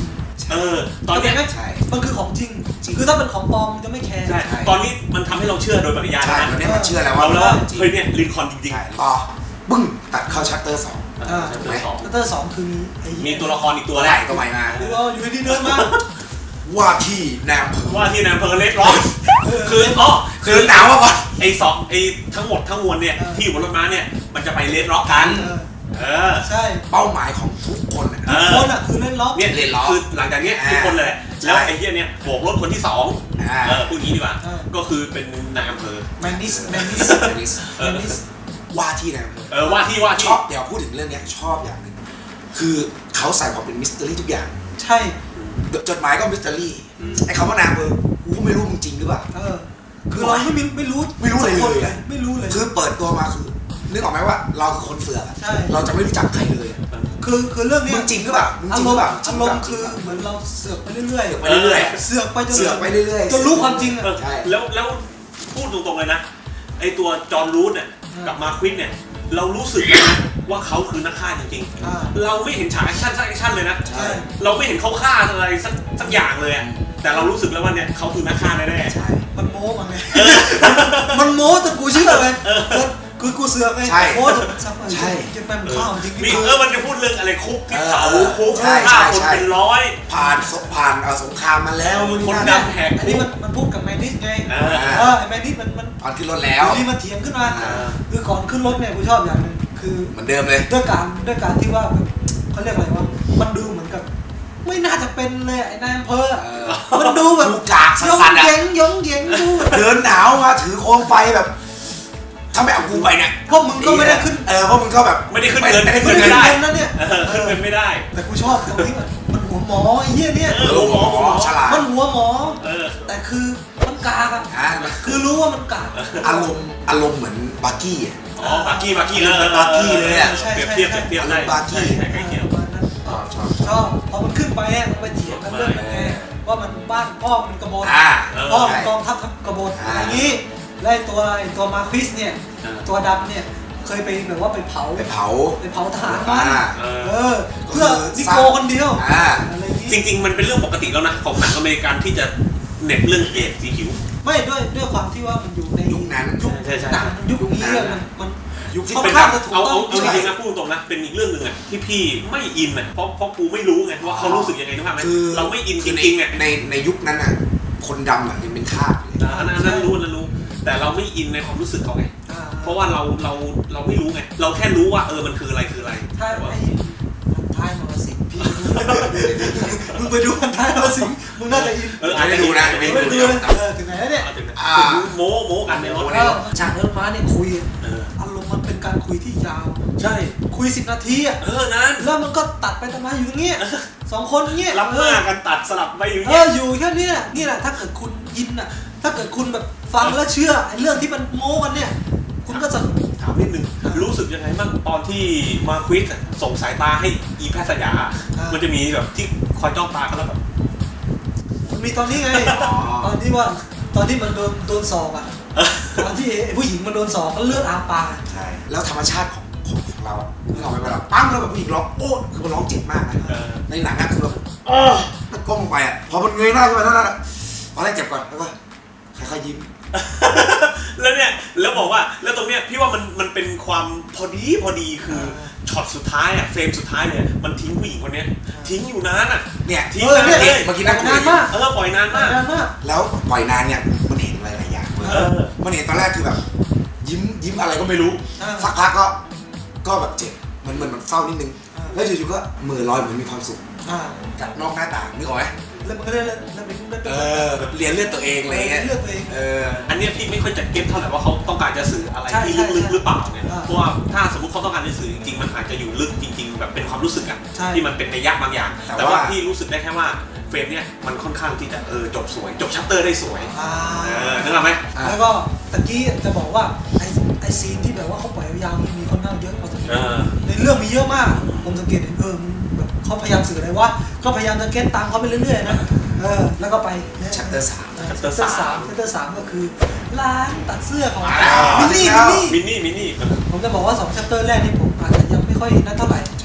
เออตอนนี้ใช่มันคือของจริงคือถ้าเป็นของปลอมจะไม่แคร์ใช่ตอนนี้มันทำให้เราเชื่อโดยปริยายนะตอนนี้มันเชื่อแล้วว่าเราแล้วเฮ้ยเนี่ยลินคอล์นจริงๆต่อบึ้งตัดเข้าชัตเตอร์สองชัตเตอร์สองชัตเตอร์สองคือมีตัวละครอีกตัวแรกตัวใหม่มาอยู่ดีเดินมาว่าที่นายอำเภอว่าที่นายอำเภอเลดร็อกคืออ๋อคือหนาวก่อนไอ้สองไอ้ทั้งหมดทั้งมวลเนี่ยที่อยู่บนรถม้าเนี่ยมันจะไปเลดร็อกกันเออใช่เป้าหมายของทุกคนทุกคนอ่ะคือเลดร็อกเนี่ยเลดร็อกคือหลังจากนี้ทุกคนเลยแล้วไอ้เหี้ยเนี่ยโบกรถคนที่สองเออพูดงี้ดีกว่าก็คือเป็นนายอำเภอแมนนิสแมนนิสแมนนิสแมนนิสว่าที่นายอำเภอเออว่าที่ว่าที่ชอบเดี๋ยวพูดถึงเรื่องนี้ชอบอย่างหนึ่งคือเขาใส่ความเป็นมิสเตอรี่ทุกอย่างใช่จดหมายก็มิสเตอรี่ไอ้คำว่านายอำเภอกูก็ไม่รู้มึงจริงหรือเปล่าเออคือเราไม่ไม่รู้ไม่รู้อะไรเลยไม่รู้เลยคือเปิดตัวมาคือนึกออกไหมว่าเราคือคนเสือกเราจะไม่รู้จักใครเลยคือคือเรื่องนี้จริงหรือเปล่าอารมณ์อารมณ์คือเหมือนเราเสือกไปเรื่อยๆไปเรื่อยๆเสือกไปจนเสือกไปเรื่อยๆจนรู้ความจริงอ่ะแล้วแล้วพูดตรงๆเลยนะไอตัวจอห์นรูทเนี่ยกับมาควินเนี่ยเรารู้สึกนะว่าเขาคือนักฆ่าจริงๆเราไม่เห็นฉากแอคชั่นสักแอคชั่นเลยนะเราไม่เห็นเขาฆ่าอะไรสักสักอย่างเลยแต่เรารู้สึกแล้วว่าเนี่ยเขาคือนักฆ่าแน่ๆมันโม้มาไงมันโม้แต่กูเชื่อเลยคือกูเสือกไงโม้แต่ซับใช่จะเป็นข้าวจริงๆเออมันจะพูดเรื่องอะไรคุกที่เผาคุกฆ่าคนเป็นร้อยผ่านผ่านสงครามมาแล้วคนดำแหกอันนี้มันมันพูดกับแมนนิสไงเออไอแมนนิสมันมันก่อนขึ้นรถแล้วนี่มันเถียงขึ้นมาคือก่อนขึ้นรถเนี่ยกูชอบอย่างนึงคือเหมือนเดิมเลยด้วยการด้วยการที่ว่าเขาเรียกอะไรวะมันดูเหมือนกับไม่น่าจะเป็นเลยไอ้นายอำเภอมันดูแบบกากสั่นๆอ่ะยงยงเยงดูเดินหนาวมาถือโคมไฟแบบถ้าไม่เอากูไปเนี่ยพวกมึงก็ไม่ได้ขึ้นเออพวกมึงก็แบบไม่ได้ขึ้นเงินไม่ได้ขึ้นไม่ได้นะเนี่ยขึ้นเงินไม่ได้แต่กูชอบตรงที่มันหัวหมอไอ้เหี้ยเนี่ยหัวหมอฉลาดมันหัวหมอแต่คือมันกากอ่ะคือรู้ว่ามันกากอารมณ์อารมณ์เหมือนบาร์กี้อ่ะอ๋อบาร์กี้บาร์กี้เลยบาร์กี้เลยอ่ะเปรียบเทียบเปรียบเทียบได้บาร์กี้ใกล้เคียงชอบพอมันขึ้นไปเนี่ยมันไปเถียงกันเรื่องไงว่ามันบ้านพ่อมันกบฏพ่อมันกองทัพกบฏอย่างนี้แล้วตัวตัวมาควิสเนี่ยตัวดำเนี่ยเคยไปแบบว่าไปเผาไปเผาไปเผาทหารมันเออเพื่อนิโก้คนเดียวอะไรจริงๆมันเป็นเรื่องปกติแล้วนะของหนังอเมริกันที่จะเน็ตเรื่องเอดสีผิวไม่ด้วยด้วยความที่ว่ามันอยู่ในยุคนั้นยุคหนังยุคนี้มันมันยุคที่เป็นแบบเอาเอาจริงๆนะพูดตรงนะเป็นอีกเรื่องหนึ่งอ่ะที่พี่ไม่อินอ่ะเพราะเพราะกูไม่รู้ไงว่าเขารู้สึกยังไงนะครับเราไม่อินจริงๆอ่ะในในยุคนั้นอ่ะคนดำอ่ะยังเป็นทาสอันนั้นรู้อันนั้นรู้แต่เราไม่อินในความรู้สึกเขาไงเพราะว่าเราเราเราไม่รู้ไงเราแค่รู้ว่าเออมันคืออะไรคืออะไรถ้าไอ้ท้ายมาสิพี่มึงไปดูท้ายมาสิมึงน่าจะอินเอออาจจะดูนะไม่ดูเออถึงไหนแล้วเนี่ยโม้โม้กันในรถฉากรถม้าเนี่ยคุยอารมณ์มันเป็นการคุยที่ยาวใช่คุยสิบนาทีอ่ะเออนั้นแล้วมันก็ตัดไปตัดมาอยู่อย่างเงี้ยสองคนเงี้ยล้ำหน้ากันตัดสลับไปอยู่เอออยู่แค่นี้นี่แหละถ้าเกิดคุณอินอ่ะถ้าเกิดคุณแบบฟังแล้วเชื่อไอ้เรื่องที่มันโม้กันเนี่ยคุณก็จะถามนิดนึงรู้สึกยังไงบ้างตอนที่มาควิสส่งสายตาให้อีแพทย์สยามันจะมีแบบที่คอยจ้องตาเขาแล้วแบบมันมีตอนนี้ไงตอนที่ว่าตอนที่มันโดนโดนสอบอ่ะตอนที่ผู้หญิงมันโดนสอบก็เลือดอาปากใช่แล้วธรรมชาติของของเราที่เราไปเวลาปั้งแล้วแบบผู้หญิงร้องโอ้คือมันร้องเจ็บมากนะในหนังอะคือแบบอ๋อมันก้มลงไปอ่ะพอมันเงยหน้าขึ้นมาเท่านั้นอ่ะตอนแรกเจ็บก่อนแล้วก็ค่อยๆยิ้มแล้วเนี่ยแล้วบอกว่าแล้วตรงเนี้ยพี่ว่ามันมันเป็นความพอดีพอดีคือช็อตสุดท้ายอ่ะเฟรมสุดท้ายเนี่ยมันทิ้งผู้หญิงคนนี้ทิ้งอยู่นานอ่ะเนี่ยทิ้งนานเลยเมื่อกี้นั่งคุยเออปล่อยนานมากแล้วปล่อยนานเนี่ยมันเห็นอะไรหลายอย่างมันเห็นตอนแรกคือแบบยิ้มยิ้มอะไรก็ไม่รู้สักพักก็ก็แบบเจ็บมันเหมือนมันเศร้านิดนึงแล้วอยู่ๆก็มือลอยเหมือนมีความสุขจากนอกหน้าต่างนึกออกไหมแล้วมันก็ได้เออแบบเรียนเลือดตัวเองอะไรเงี้ยเอออันนี้พี่ไม่ค่อยจะเก็ตเท่าไหร่ว่าเขาต้องการจะสื่ออะไรที่ลึกๆหรือเปล่าเนี่ยเพราะว่าถ้าสมมติเขาต้องการจะสื่อจริงๆมันอาจจะอยู่ลึกจริงๆแบบเป็นความรู้สึกอะที่มันเป็นในยักษ์บางอย่างแต่ว่าพี่รู้สึกได้แค่ว่าเฟรมเนี่ยมันค่อนข้างที่จะเออจบสวยจบชัปเตอร์ได้สวยนึกออกไหมแล้วก็ตะกี้จะบอกว่าไอไอซีนที่แบบว่าเขาปล่อยยาวๆมีค่อนข้างเยอะพอสมควรในเรื่องมีเยอะมากผมสังเกตเห็นเออแบบเขาพยายามสื่ออะไรวะก็พยายามจะเก็ตตามเขาไปเรื่อยๆนะเออแล้วก็ไปชัปเตอร์สามชัปเตอร์สามชัปเตอร์สามก็คือร้านตัดเสื้อของมินนี่มินนี่มินนี่ผมจะบอกว่าสองชัปเตอร์แรกนี่ผมอาจจะยังไม่ค่อยนั่นเท่าไหร่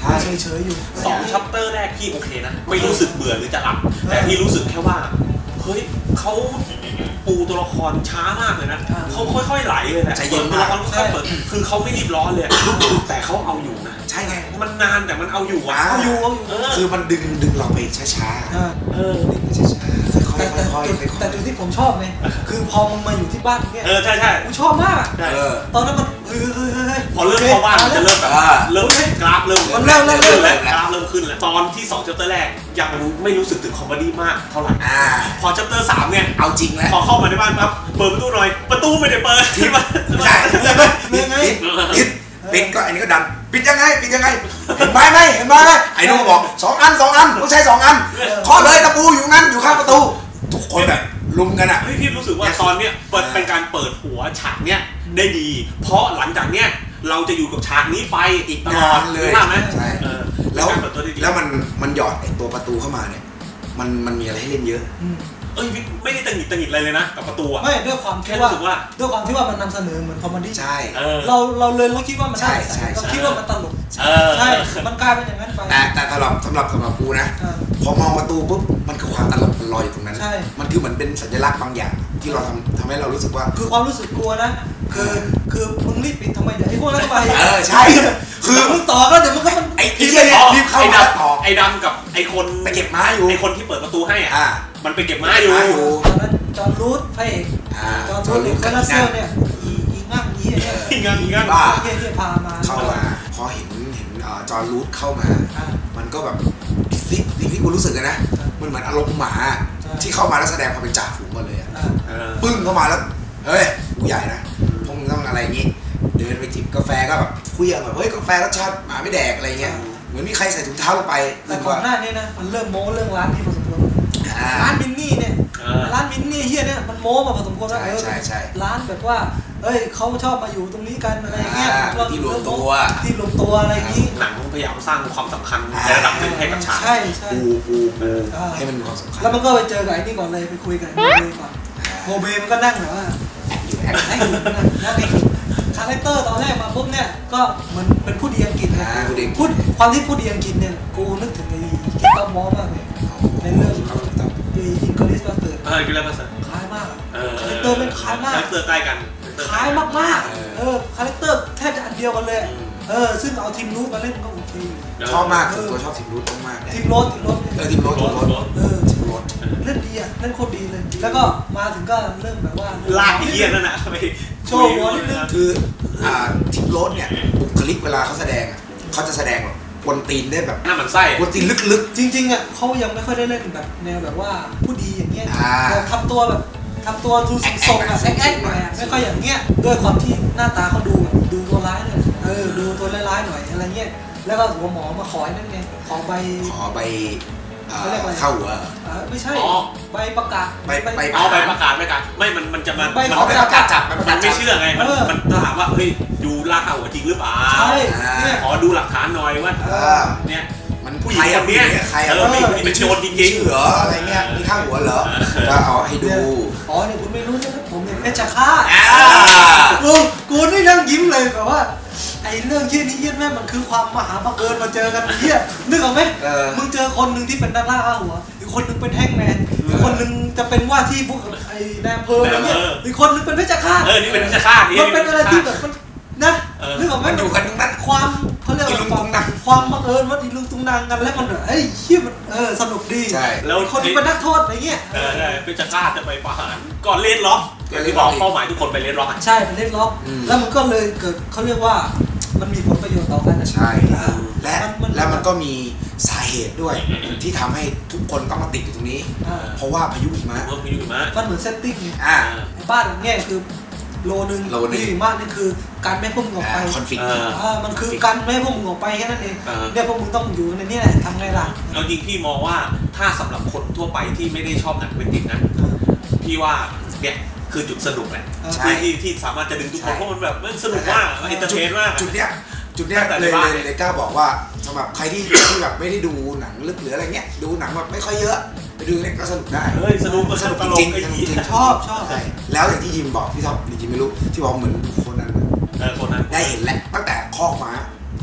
เฉยๆอยู่สองชัปเตอร์แรกพี่โอเคนะไม่รู้สึกเบื่อหรือจะหลับแต่พี่รู้สึกแค่ว่าเฮ้ยเขาปูตัวละครช้ามากเลยนะเขาค่อยๆไหลเลยนะตัวละครค่อยๆเปิดคือเขาไม่รีบร้อนเลยแต่เขาเอาอยู่นะใช่ไงมันนานแต่มันเอาอยู่อ่ะเอาอยู่คือมันดึงดึงเราไปช้าๆเออดึงไปช้าๆค่อยๆค่อยๆแต่จุดที่ผมชอบไงคือพอมันมาอยู่ที่บ้านเนี่ยเออใช่ใช่ผมชอบมากตอนนั้นมันเฮ้ยพอเริ่มเข้าบ้านมันจะเริ่มแบบเริ่มกราฟเริ่มมันเริ่มเริ่มเริ่มแล้วกราฟเริ่มขึ้นแล้วตอนที่สองชัปเตอร์แรกยังไม่รู้สึกถึงคอมเมดี้มากเท่าไหร่พอชัปเตอร์สามเนี่ยเอาจริงแล้วพอเข้ามาในบ้านปั๊บเปิดประตูหน่อยประตูไม่ได้เปิดที่มันใช่ปิดปิดปิดก็อันนี้ก็ดันปิดยังไงปิดยังไงเห็นไหมไหมเห็นไหมไอ้นุ่มบอกสองอันสองอันต้องใช้สองอันเคาะเลยตะปูอยู่งั้นอยู่ข้างประตูทุกคนแบบลุมกันอ่ะพี่รู้สึกว่าตอนเนี้ยเป็นการเปิดหัวฉากเนี้ยได้ดีเพราะหลังจากเนี้ยเราจะอยู่กับฉากนี้ไปอีกตลอดเลยใช่ไหมใช่แล้วแล้วมันมันหยอดไอ้ตัวประตูเข้ามาเนี่ยมันมันมีอะไรให้เล่นเยอะเอ้ยไม่ได้ตังหิดตังหิดอะไรเลยนะกับประตูอะไม่ด้วยความที่ว่าด้วยความที่ว่ามันนำเสนอเหมือนคอมเมดี้ใช่เราเราเลยเราคิดว่ามันใช่เราคิดว่ามันตลกใช่มันกลายเป็นอย่างนั้นไปแต่แต่สำหรับสำหรับสำหรับกูนะพอมองประตูปุ๊บมันคือความตลกมันลอยอยู่ตรงนั้นมันคือเหมือนเป็นสัญลักษณ์บางอย่างที่เราทำทำให้เรารู้สึกว่าคือความรู้สึกกลัวนะคือคือมึงรีบปิดทำไมเดี๋ยวไอ้พวกนั้นไปเออใช่คือมึงต่อก็เดี๋ยวมึงก็มันไอ้ที่รีบเข้ามาต่อไอ้ดำกับไอ้คนไปเก็บม้าอยู่ไอ้คนที่เปิดประตูให้อ่ะมันไปเก็บม้าอยู่ตอนนั้นจอห์นรูทพระเอกจอห์นรูทคาราเซลเนี่ยอีอีงั่งอีเนี่ยอีงั่งอีงั่งบ้าที่พามาเข้ามาพอเห็นเห็นจอห์นรูทเข้ามามันก็แบบสิ่งที่กูรู้สึกนะมันเหมือนอารมณ์หมาที่เข้ามาแล้วแสดงความเป็นจ่าฝูงมาเลยอ่ะปึ้งเข้ามาแล้วเฮ้ยกูใหญ่นะพวกมึงต้องอะไรอย่างงี้เดินไปจิบกาแฟก็แบบคุยแบบเฮ้ยกาแฟรสชาติหมาไม่แดกอะไรเงี้ยเหมือนมีใครใส่ถุงเท้าลงไปแต่ก่อนหน้านี้นะมันเริ่มโม้เรื่องร้านที่พอสมควรร้านมินนี่เนี่ยร้านมินนี่เฮียเนี่ยมันโม้มาพอสมควรแล้วเออร้านแบบว่าเอ้ยเขาชอบมาอยู่ตรงนี้กันอะไรเงี้ยที่รวมตัวที่รวมตัวอะไรอย่างนี้หนังพยายามสร้างความสำคัญในระดับหนึ่งให้กับฉากใช่ใช่ปูปูปูให้มันมีความสำคัญแล้วมันก็ไปเจอกับไอ้นี่ก่อนเลยไปคุยกับโมเบก่อนโมเบมันก็นั่งแบบว่าแอคอยู่แอคแอคอยู่นั่งคาแรคเตอร์ตอนแรกมาปุ๊บเนี่ยก็เหมือนเป็นผู้ดีอังกฤษนะพูดความที่ผู้ดีอังกฤษเนี่ยกูนึกถึงไอ้คิดต้อมมอมากเลยในเรื่องไอ้อิงกลิสมาสเตอร์เอออิงกลิสมาสเตอร์คล้ายมากคาแรคเตอร์เป็นคล้ายมากคาแรคเตอร์ใกล้กันคล้ายมากๆเออคาแรคเตอร์แทบจะอันเดียวกันเลยเออซึ่งเอาทีมรูทมาเล่นก็โอเคชอบมากตัวชอบทีมรูทมากทีมโรสทีมโรสเออทีมโรสทีมโรสเออทีมโรสเล่นดีอ่ะเล่นโคตรดีเลยแล้วก็มาถึงก็เริ่มแบบว่าลากเฮียนั่นน่ะไปโชว์หัวนิดนึงคืออ่าทีมโรสเนี่ยบุคลิกเวลาเขาแสดงอ่ะเขาจะแสดงแบบกวนตีนได้แบบหน้ามันไส้กวนตีนลึกๆจริงๆอ่ะเขายังไม่ค่อยได้เล่นแบบแนวแบบว่าผู้ดีอย่างเงี้ยทำตัวแบบทำตัวดูสิงส่งอะแอ๊กแอ๊กหน่อยไม่ค่อยอย่างเงี้ยด้วยความที่หน้าตาเขาดูแบบดูตัวร้ายเนี่ยเออดูตัวร้ายๆหน่อยอะไรเงี้ยแล้วก็หัวหมอมาขอนั่นไงขอใบขอใบเข้าหัวไม่ใช่ใบประกาศใบใบเอาใบประกาศไม่กันไม่มันมันจะมาใบประกาศจับมันไม่เชื่อไงมันมันถามว่าเฮ้ยดูราคาหัวจริงหรือเปล่าใช่ขอดูหลักฐานหน่อยว่าเนี่ยมันผู้หญิงคนนี้ใครเออเป็นโจรจริงๆเหรออะไรเงี้ยมีข้างหัวเหรอก็เอาให้ดูอ๋อเนี่ยคุณไม่รู้ใช่ไหมผมเนี่ยเพชรฆาตกูกูนี่นั่งยิ้มเลยแบบว่าไอ้เรื่องที่นี้เยี่ยมแม่มันคือความมหาบังเอิญมาเจอกันเยี่ยนึกออกไหมมึงเจอคนหนึ่งที่เป็นนักล่าข้าหัวอีกคนหนึ่งเป็นแฮงแมนอีกคนหนึ่งจะเป็นว่าที่พวกไอ้นายอำเภออะไรเงี้ยอีกคนหนึ่งเป็นเพชรฆาตเออนี่เป็นเพชรฆาตมันเป็นอะไรที่แบบมันนะนึกออกไหมอยู่กันตรงนั้นความเขาเรียกว่าความความบังเอิญว่าอีลุงตุงนางกันแล้วมันเอ้ยเฮียมันเออสนุกดีแล้วคนที่เป็นนักโทษอะไรเงี้ยเออได้เพชรฆาตจะไปประหารก่อนเล่นล็อกที่บอกเป้าหมายทุกคนไปเล่นล็อกใช่ไปเล่นล็อกแล้วมันก็เลยเกิดเขาเรียกว่ามันมีผลประโยชน์ต่อกันใช่และแล้วมันก็มีสาเหตุด้วยที่ทำให้ทุกคนต้องมาติดอยู่ตรงนี้เพราะว่าพายุหิมะพายุหิมะมันเหมือนเซตติ้งอ่าบ้านหลังนี้คือโลนึงพายุหิมะนี่คือการไม่พุ่งออกไปคอนฟ lict อ่ามันคือการไม่พุ่งออกไปแค่นั้นเองเนี่ยพวกมึงต้องอยู่ในนี้แหละทำไงล่ะเอาจริงพี่มองว่าถ้าสำหรับคนทั่วไปที่ไม่ได้ชอบหนังเวนติกนะพี่ว่าเนี่ยคือจุดสนุกแหละที่ที่สามารถจะดึงทุกคนเพราะมันแบบมันสนุกมากเอนเตอร์เทนมากจุดเนี้ยจุดเนี้ยเลยเลยกล้าบอกว่าสำหรับใครที่ที่แบบไม่ได้ดูหนังลึกหรืออะไรเงี้ยดูหนังแบบไม่ค่อยเยอะไปดูเนี่ยก็สนุกได้เฮ้ยสนุกสนุกจริงจริงชอบชอบแล้วอย่างที่ยิมบอกพี่ท็อปยิมไม่รู้ที่บอกเหมือนคนนั้นเออคนนั้นได้เห็นแล้วตั้งแต่คอกม้า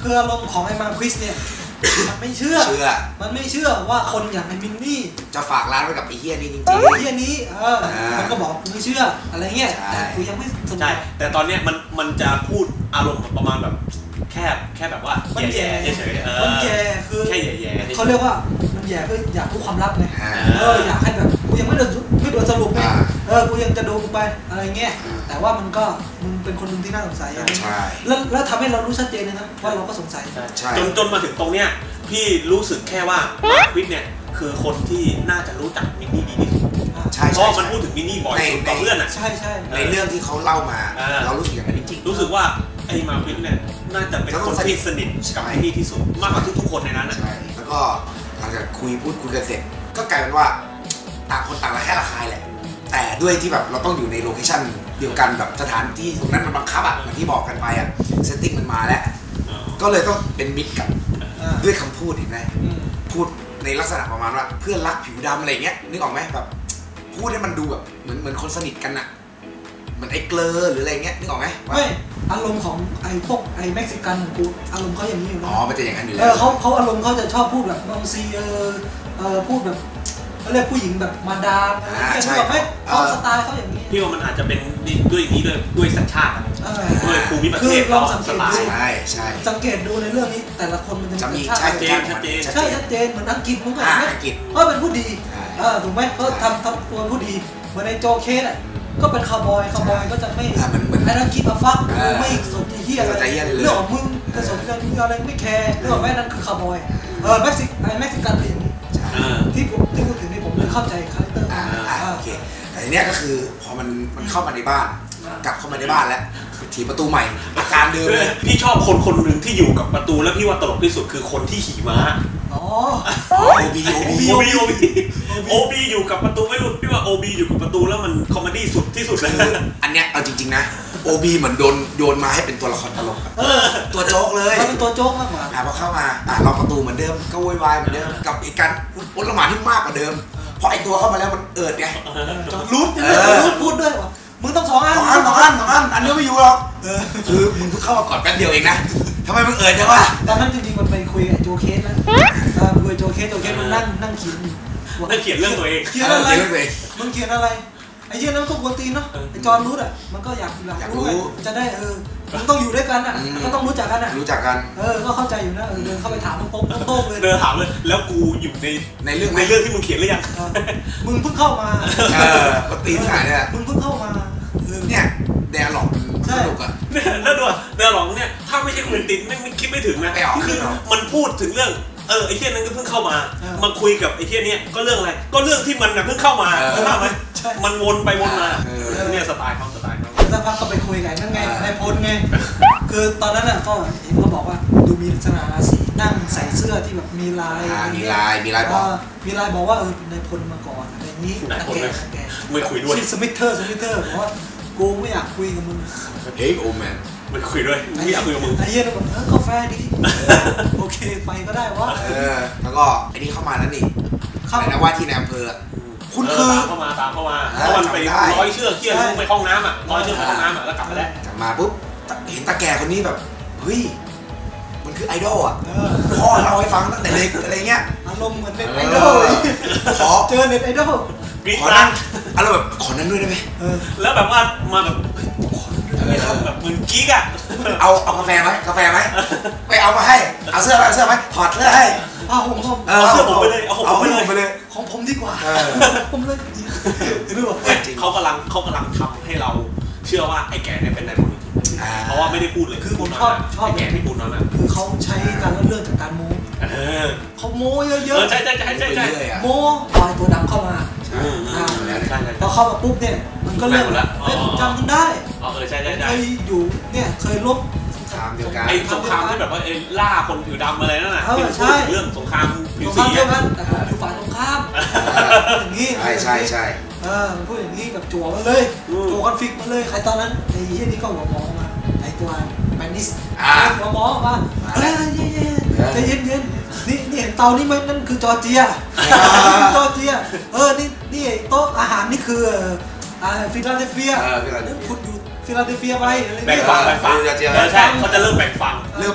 คืออารมณ์ของไอ้มาควิสเนี่ยมันไม่เชื่อเชื่อมันไม่เชื่อว่าคนอย่างไอ้มินนี่จะฝากร้านไว้กับไอ้เฮียนี่จริงไอ้เฮียนี้เออๆมันก็บอกกูไม่เชื่ออะไรเงี้ยแต่กูยังไม่สนใจใช่แต่ตอนเนี้ยมันมันจะพูดอารมณ์ประมาณแบบแค่แค่แบบว่ามันแย่เฉยๆเออมันแย่คือแค่แย่ๆเขาเรียกว่ามันแย่ก็อยากรู้ความลับไงอ่าเอออยากให้แบบกูยังไม่โดนไม่โดนสรุปไงอ่าเออกูยังจะดูไปอะไรเงี้ยแต่ว่ามันก็มึงเป็นคนหนึ่งที่น่าสงสัยอะไรใช่แล้วแล้วทำให้เรารู้ชัดเจนเลยนะว่าเราก็สงสัยใช่จนจนมาถึงตรงเนี้ยพี่รู้สึกแค่ว่ามาร์ควิทเนี่ยคือคนที่น่าจะรู้จักมินนี่ดีที่สุดใช่เพใช่ราะมันพูดถึงมินนี่บ่อยสุดกว่าเพื่อนอ่ะใช่ใช่ในเรื่องที่เขาเล่ามาอ่าเรารู้สึกอย่างนั้นจริงๆรู้สึกว่าไอ้มาร์ควิทเนี่ยน่าจะเป็นคนที่สนิทกับมินนี่ที่สุดมากกว่าทุกๆคนในนั้นอ่ะใช่แล้วก็หลังจากคุยพูดคุยกันเสร็จก็กลายเป็นว่าต่างคนต่างระแคะระคายแหละแต่ด้วยที่แบบเราต้องอยู่ในโลเคชั่นเดียวกันแบบสถานที่ตรงนั้นมันบังคับอ่ะเหมือนที่บอกกันไปอ่ะเซตติ้งมันมาแล้วก็เลยต้องเป็นมิตรกับอ่าด้วยคำพูดเห็นไหมอืมพูดในลักษณะประมาณว่าเพื่อนรักผิวดำอะไรเงี้ยนึกออกไหมแบบพูดให้มันดูแบบเหมือนเหมือนคนสนิทกันอ่ะเหมือนไอ้เกลอหรืออะไรเงี้ยนึกออกไหมว่าไม่อารมณ์ของไอ้พวกไอ้เม็กซิกันของกูอารมณ์เขาอย่างนี้อยู่อ๋นะอมันจะอย่างนั้นอยู่เอแล้วอเขาเขาอารมณ์เขาจะชอบพูดแบบบางซีเออเออพูดแบบเขาเรียกผู้หญิงแบบมาดามอะไรเงี้ยนึกออกไหมเขาสไตล์เขาอย่างนี้พี่ว่ามันอาจจะเป็นด้วยอย่างนี้ด้วยด้วยสัญชาติอะเออด้วยภูมิประคืเทอศลองเขาสังเกสตไตดูล์ใช่ใช่สังเกตดูในเรื่องนี้แต่ละคนมันจะจะมีมีสัญชาติใช่ชัดเจนชัดใช่เจนชัดเจนเหมือนอังกฤษมึงก็อ่าเห็นไหมอังกฤษก็เป็นผู้ดีใช่เออถูกไหมก็ทำทำตัวผู้ดีเหมือนในโจเคสอ่ะก็เป็นคาวบอยคาวบอยก็จะไม่อ่าเหมือนเหมือนไอ้นั่นคิดมาฟักเออไม่สนใจเฮียอะไรไม่สนใจเหี้ยอะไรเลยเรื่องของมึงจะสนใจมึงอะไรไม่แคร์เรื่องของแม่นั่นคือคาวบอยเออเม็กซิกไอ้เม็กซิกันเป็นอย่างนี้ใช่เออที่ผมที่พูดถึงนี่ผมเลยเข้าใจคาแรคเตอร์อ่ามันอ่าอ่าโอเคแต่ทีเนี้ยก็คือพอมันมันเข้ามาในบ้านกลับเข้ามาในบ้านแล้วถีบประตูใหม่อาการเดิมเลยพี่ชอบคนคนหนึ่งที่อยู่กับประตูแล้วพี่ว่าตลกที่สุดคือคนที่ขี่ม้าอ๋อโอบีโอบีโอบีโอบีโอบีอยู่กับประตูไม่หลุดพี่ว่าโอบีอยู่กับประตูแล้วมันคอมเมดี้สุดที่สุดเลยอันเนี้ยเอาจริงๆนะโอบีเหมือนโดนโยนมาให้เป็นตัวละครตลกอะเออตัวโจ๊กเลยมันเป็นตัวโจ๊กมากกว่าอ่ะพอเข้ามาอ่ะเราประตูเหมือนเดิมก็โวยวายเหมือนเดิมกับอีกการอุลหมาที่มากกว่าเดิมเพราะไอตัวเข้ามาแล้วมันเอิดไงรูดเออรูดพูดด้วยวะมึงต้องสองอันสองอันสองอันสองอันอันเดียวไม่อยู่หรอกคือมึงเพิ่งเข้ามาก่อนแป๊บเดียวเองนะทำไมมึงเอิดจังวะตอนนั้นจริงๆมันไปคุยกับโจเคสนะเออคุยกับโจเคสโจเคสมันนั่งนั่งเขียนอยู่นั่นเขียนเรื่องตัวเองเขียนเอออะไรเดี๋ยวเลยมึงเขียนอะไรไอ้เหี้ยนั้นก็กวนตีนเนาะไอ้จอร์นรู้อ่ะมันก็อยากอยากอยากรู้รู้ไงจะได้เออมึงต้องอยู่ด้วยกันอ่ะอืมก็ต้องรู้จักกันอ่ะรู้จักกันเออก็เข้าใจอยู่นะเออเดินเข้าไปถามตรงๆโต้งๆเลยเดินถามเลยแล้วกูอยู่ในในเรื่องไหมในเรื่องที่มึงเขียนหรือยังเออมึงเพิ่งเข้ามาเออปกติถ่ายเนี่ยมึงเพิ่งเข้ามาเออเนี่ยแดร์หลอกมันสนุกอ่ะเนี่ยแล้วดูอะเดินหลงเนี่ยถ้าไม่ใช่ควินตินไม่ไม่คิดไม่ถึงนะไม่ออกคือไม่ออกมันพูดถึงเรื่องเออไอ้เทียนั้นก็เพิ่งเข้ามาเออมาคุยกับไอ้เทียเนี้ยก็เรื่องอะไรก็เรื่องที่มันน่ะเพิ่งเข้ามาเออเข้าใจไหมใช่มันวนไปวนมาเออเนี่ยสไตล์เขาสไตล์เขาสักพักก็ไปคุยกันนั่นไงอ่านนายพลไงคือตอนนั้นอ่ะก็เห็นเขาบอกว่าดูมีลักษณะราศีนั่งใส่เสื้อที่แบบมีลายอ่าอะไรมีเงี้ลายมีลายบอกเมีลายบอกว่าเออเป็นนายพลมาก่อนอะไรอย่างนี้ตะแกตะแกไม่คุยด้วยชื่อสมิธเทอร์สมิธเทอร์บอกว่ากูไม่อยากคุยกับมึงเฮ้ยโอแมนไม่คุยด้วยไม่อยากคุยกับมึงไอ้เหี้ยบอกเออกาแฟดีโอเคไปก็ได้วะเออแล้วก็ไอ้นี่เข้ามาแล้วนี่เข้าอะไรนะว่าที่ในอำเภออะ คุณเอคืออตามเข้ามาตามเข้ามาเอเพอราะมันไปจำได้ร้อยเชือกเที่ยวใช่ไปห้องน้ำอ่ะร้อยเชือกไปห้องน้ำอ่ะแล้วกลับมาแล้วจะมาปุ๊บเห็นตาแก่คนนี้แบบเฮ้ยมันคือไอดอลอ่ะเออพ่อเล่าให้ฟังตั้งแต่เด็กอะไรเงี้ยอารมณ์เหมือนเป็นเออไอดอลเลยขอเจอเน็ตไอดอลกรี๊ดขอกรานั่ดงอะไรแบบขอนั่งด้วยได้ไหมเออแล้วแบบว่ามาแบบไม่ทำแบบเหมือนกิ๊กอ่ะเอาเอากาแฟไหมกาแฟไหมไปเอามาให้เอาเสื้อไหมเอาเสื้อไหมถอดเสื้อให้เอาผมผมเออเอาเสื้อผมไปเลยเอาของผมเอาไปให้เลผมไปยเลยของผมดีกว่าเออผมเลยหรือเปล่าจริงเขากำลังเขากำลังทำให้เราเชื่อว่าไอ้แก่เนี่ยเป็นนายพลจริงอ่าๆเพราะว่าไม่ได้พูดเลยคือผมชอบชอบไอ้แก่ที่พูดน้อยมากคือเขาใช้การเล่าเรื่องจากการโม้เออเขาโม้เยเออะอใช่ใช่ใช่ใช่ใช่ไปเรื่อยอะๆโม้ปล่อยตัวดำเข้ามาอืมอืมใช่ใช่พอเข้ามาปุ๊บเนี่ยมันก็เริ่มหมดแล้วเฮ้ยผมจำคุณได้อ๋อเออใช่ใช่ใช่เคยอยู่เนี่ยเคยลบสงครามเดียวกันไอ้สงครามที่แบบว่าไอ้ล่าคนผิวดำอะไรนั่นน่ะเออที่ใช่พูดถึงเรื่องสงครามผิวสงคสีรามเดียวกัอะนแต่ผมอยู่ฝ่ายตรงข้ามอย่างนี้ใช่ใช่ใช่เออมันพูดอย่างนี้กับจั่วมาเลยจั่วคอนฟ lict มาเลยใครตอนนั้นไอ้เหี้ยนี่ก็หัวหมอมาไอ้ตัวแมนนิสอ่าหัวหมอมาเฮ้ยเย็นเย็นใจเย็นเย็นนี่นี่เห็นเตานี่ไหมนั่นคือจอร์เจียจอร์เจียเออนี่นี่โต๊ะอาหารนี่คืออ่าฟิลาเดลเฟียเออฟิลาเดลเฟียขุดอยู่ฟิลาเดลเฟียไปอะไรแบ่งเงี้ยฝั่งแบ่งฝั่งเออเออเออใช่เขาจะเริ่มแบ่งฝั่งเริ่มเป็น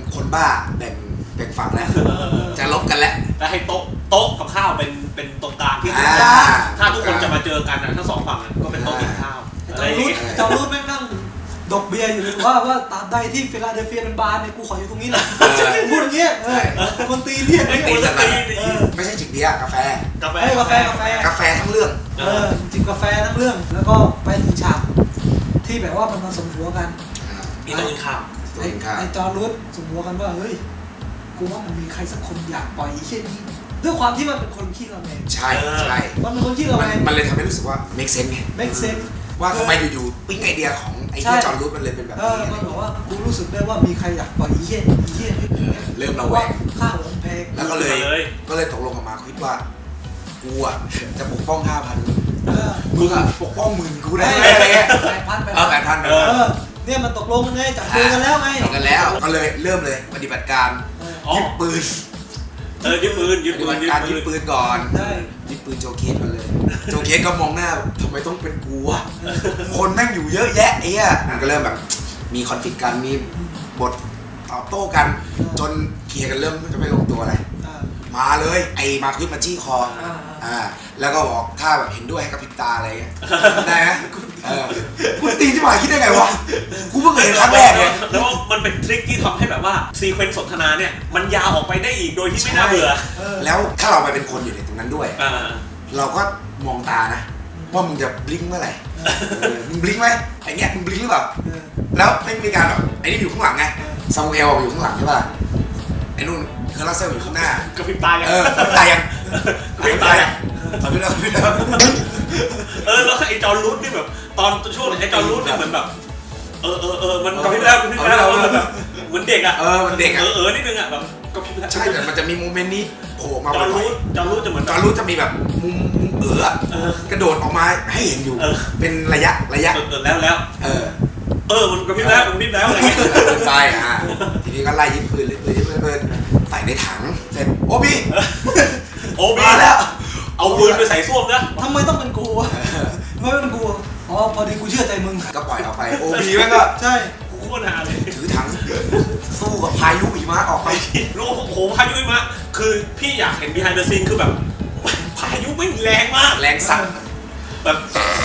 คนบ้าแบ่งแบ่งฝั่งแล้วจะลบกันแล้วแล้วให้โต๊ะโต๊ะกับข้าวเป็นเป็นตรงกลางที่ถ้าทุกคนจะมาเจอกันทั้งสองฝั่งก็เป็นโต๊ะกินข้าวอะไรอย่างเงี้ยจอรูดแม่งนั่งดกเบียร์อยู่เลยว่าว่าตามใดที่ฟิลาเดลเฟียเป็นบาร์เนี่ยกูขออยู่ตรงนี้แหละพูดอย่างเงี้ยคนตีเรียกไอ้คนตีไม่ใช่จิบเบียร์กาแฟกาแฟกาแฟกาแฟกาแฟทั้งเรื่องเออจิบกาแฟทั้งเรื่องแล้วก็ไปถึงฉากที่แบบว่ามันมาสมหัวกันมีโต๊ะกินข้าวไอ้จอรูดสมหัวกันว่าเฮ้ยกูว่ามันมีใครสักคนอยากปล่อยไอ้เช่นนี้ด้วยความที่มันเป็นคนขี้ระแวงใช่ใช่มันเป็นคนขี้ระแวงมันเลยทำให้รู้สึกว่า make sense ไง make sense ว่าทำไมอยู่ๆปิ๊งไอเดียของไอ้ที่จอรูดมันเลยเป็นแบบนี้มันบอกว่ากูรู้สึกได้ว่ามีใครอยากปล่อยอีเหี้ยอีเหี้ยเริ่มระแวงค่าหัวแพงแล้วก็เลยก็เลยตกลงกับมาคิดว่ากูอ่ะจะปกป้องห้าพันมึงอ่ะปกป้องหมื่นกูได้แปดพันเออแปดพันเออเนี่ยมันตกลงกันไงจับมือกันแล้วไงจับกันแล้วก็เลยเริ่มเลยปฏิบัติการยึดปืนเออยึดปืนยึดปืนการยึดปืนก่อนยึดปืนโจเคสมาเลยโจเคสก็มองหน้าทำไมต้องเป็นกูอ่ะคนแม่งอยู่เยอะแยะไอ้อ่ะมันก็เริ่มแบบมีคอนฟ lict กันมีบทตอบโต้กันจนเคลียร์กันเริ่มจะไม่ลงตัวอะไรมาเลยไอ้มาควิดมาจี้คออ่าแล้วก็บอกถ้าแบบเห็นด้วยให้กับพริบตาอะไรเงี้ยได้ไหมเออกูตีที่หมายคิดได้ไงวะกูเพิ่งเห็นครั้งแรกเนี่ยแล้วมันเป็นทริคที่ทำให้แบบว่าซีเควนซ์สนทนาเนี่ยมันยาวออกไปได้อีกโดยที่ไม่น่าเบื่อแล้วถ้าเราไปเป็นคนอยู่ในตรงนั้นด้วยเราก็มองตานะว่ามึงจะบลิงเมื่อไหร่มึงบลิงไหมไอ้เงี้ยมึงบลิงหรือเปล่าแล้วไม่มีการแบบไอ้นี่อยู่ข้างหลังไงซามูเอลอยู่ข้างหลังใช่ป่ะไอ้นู่นคือลาเซลอยู่ข้างหน้ากระพริบตาเออกระพริบตายังกระพริบตายังกระพริบตากระพริบตาเออแล้วไอ้จอรูทนี่แบบตอนช่วงไอ้จอรูทนี่เหมือนแบบเออเออเออมันกระพริบแล้วกระพริบแล้วแบบเหมือนเด็กอ่ะเออมันเด็กอ่ะเออเออนิดนึงอ่ะแบบกระพริบใช่แต่มันจะมีโมเมนต์นี้โผล่มาจอรูทจอรูทจะเหมือนจอรูทจะมีแบบมุมมุมเออกระโดดออกมาให้เห็นอยู่เป็นระยะระยะเออแล้วแล้วเออเออมันกระพริบแล้วกระพริบแล้วอะไรเงี้ยไปอ่ะทีนี้ก็ไล่ยิงปืนเลยปืนยิงปืนใส่ในถังเสร็จโอบีโอบีมาแล้วเอาปืนไปใส่ส้วมนะทำไมต้องเป็นกูไม่เป็นกูอ๋อพอดีกูเชื่อใจมึงก็ปล่อยเอาไปโอบีแม่งก็ใช่กูก็หาเลยถือถังสู้กับพายุหิมะออกไปโอ้โหพายุหิมะคือพี่อยากเห็น behind the scene คือแบบพายุไม่แรงมากแรงสั่นแบบ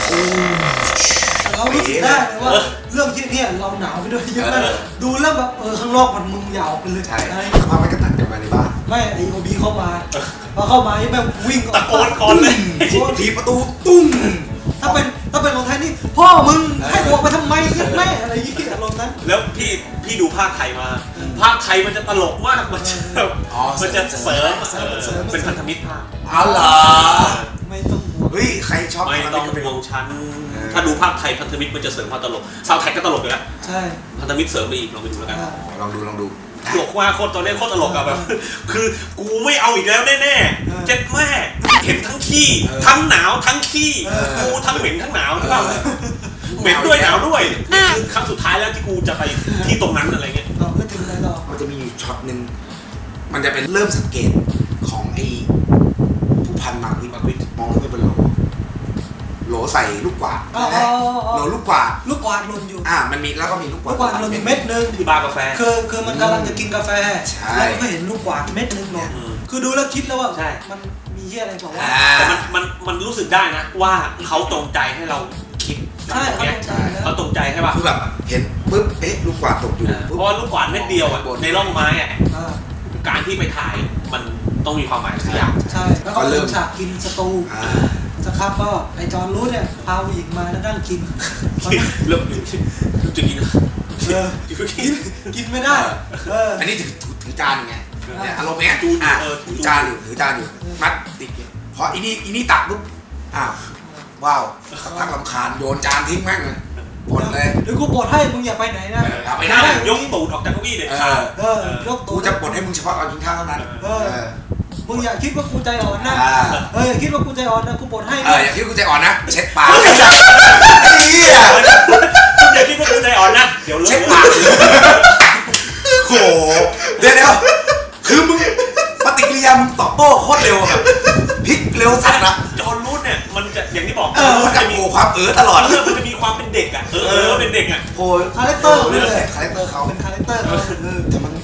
เรารู้สึกได้เลยว่าเรื่องที่นี่เราหนาวไปด้วยเยอะมากดูแล้วแบบเออข้างนอกมันมึงยาวไปเลยใช่สภาพมันก็ตัดกันมาในบ้านไม่ไอโอบีเข้ามาพอเข้ามาไอ้แม่งวิ่งตะโกนก่อนเลยทีประตูตุ้งถ้าเป็นถ้าเป็นของไทยนี่พ่อมึงให้ออกไปทำไมยังแม่อะไรยี่ห้อารมณ์นั้นแล้วพี่พี่ดูภาคไทยมาภาคไทยมันจะตลกมากมันจะมันจะเสริมเป็นพันธมิตรภาคอ๋อเหรอไม่ต้องเฮ้ยใครชอบไม่ต้องห่วงชั้นถ้าดูภาคไทยพันธมิตรมันจะเสริมความตลกซาวไทยก็ตลกอยู่แล้วใช่พันธมิตรเสริมไปอีกลองไปดูแล้วกันลองดูลองดูตลกว่าโคตรตอนนี้โคตรตลกอะแบบคือกูไม่เอาอีกแล้วแน่ๆเจ็ดแม่เห็นทั้งขี้ทั้งหนาวทั้งขี้กูทั้งเหม็นทั้งหนาวใช่ป่ะเหม็นด้วยหนาวด้วยนี่คือครั้งสุดท้ายแล้วที่กูจะไปที่ตรงนั้นอะไรเงี้ยมันจะมีอยู่ช็อตหนึ่งมันจะเป็นเริ่มสังเกตของไอ้ผู้พันมาวิมาวิมองขึ้นไปบนโหลโหลใส่ลูกกวาดโหลลูกกวาดลูกกวาดหล่นอยู่อ่ามันมีแล้วก็มีลูกกวาดลูกกวาดหล่นอยู่เม็ดนึงที่บาร์กาแฟคือคือมันกำลังจะกินกาแฟแล้วก็เห็นลูกกวาดเม็ดนึงหล่นคือดูแล้วคิดแล้วว่ามันมีเหี้ยอะไรบอกว่าแต่มันมันมันรู้สึกได้นะว่าเขาตรงใจให้เราคิดใช่เขาตรงใจใช่ป่ะคือแบบเห็นปุ๊บเอ๊ะลูกกวาดตกอยู่เพราะว่าลูกกวาดเม็ดเดียวอ่ะในร่องไม้อ่ะการที่ไปถ่ายมันต้องมีความหมายสักอย่างใช่แล้วก็เริ่มฉากกินสตูสักพักก็ไอจอนรู้เนี่ยพาผู้หญิงมาแล้วนั่งกินเริ่มจะกินเออกินกินไม่ได้เอออันนี้ถือถือจานไงเนี่ยอารมณ์เนี้ยอ่ะถือจานอยู่ถือจานอยู่มัดติดเพราะอีนี่อีนี่ตักปุ๊บอ้าวว้าวสักพักรำคาญโยนจานทิ้งแม่งเลยปลดเลยเดี๋ยวกูปลดให้มึงอย่าไปไหนนะไปนั่งยกตูดออกจากเก้าอี้เด็ดขาดเออยกตูดกูจะปลดให้มึงเฉพาะตอนกินข้าวเท่านั้นเออมึงอย่าคิดว่ากูใจอ่อนนะเอออย่าคิดว่ากูใจอ่อนนะกูปลดให้เอออย่าคิดว่ากูใจอ่อนนะเช็ดปากเฮียอย่าคิดว่ากูใจอ่อนนะเดี๋ยวเช็ดปากโหเดี๋ยวเดี๋ยวคือมึงปฏิกิริยามึงตอบโต้โคตรเร็วแบบพลิกเร็วสัตว์นะจอห์นรูทเนี่ยมันจะอย่างที่บอกมันจะมีความเออตลอดมันจะมีความเป็นเด็กอ่ะเออเป็นเด็กอ่ะโอ้คาแรคเตอร์เลยคาแรคเตอร์เขาเป็นคาแรคเตอร์เขาแต่มันมันมัน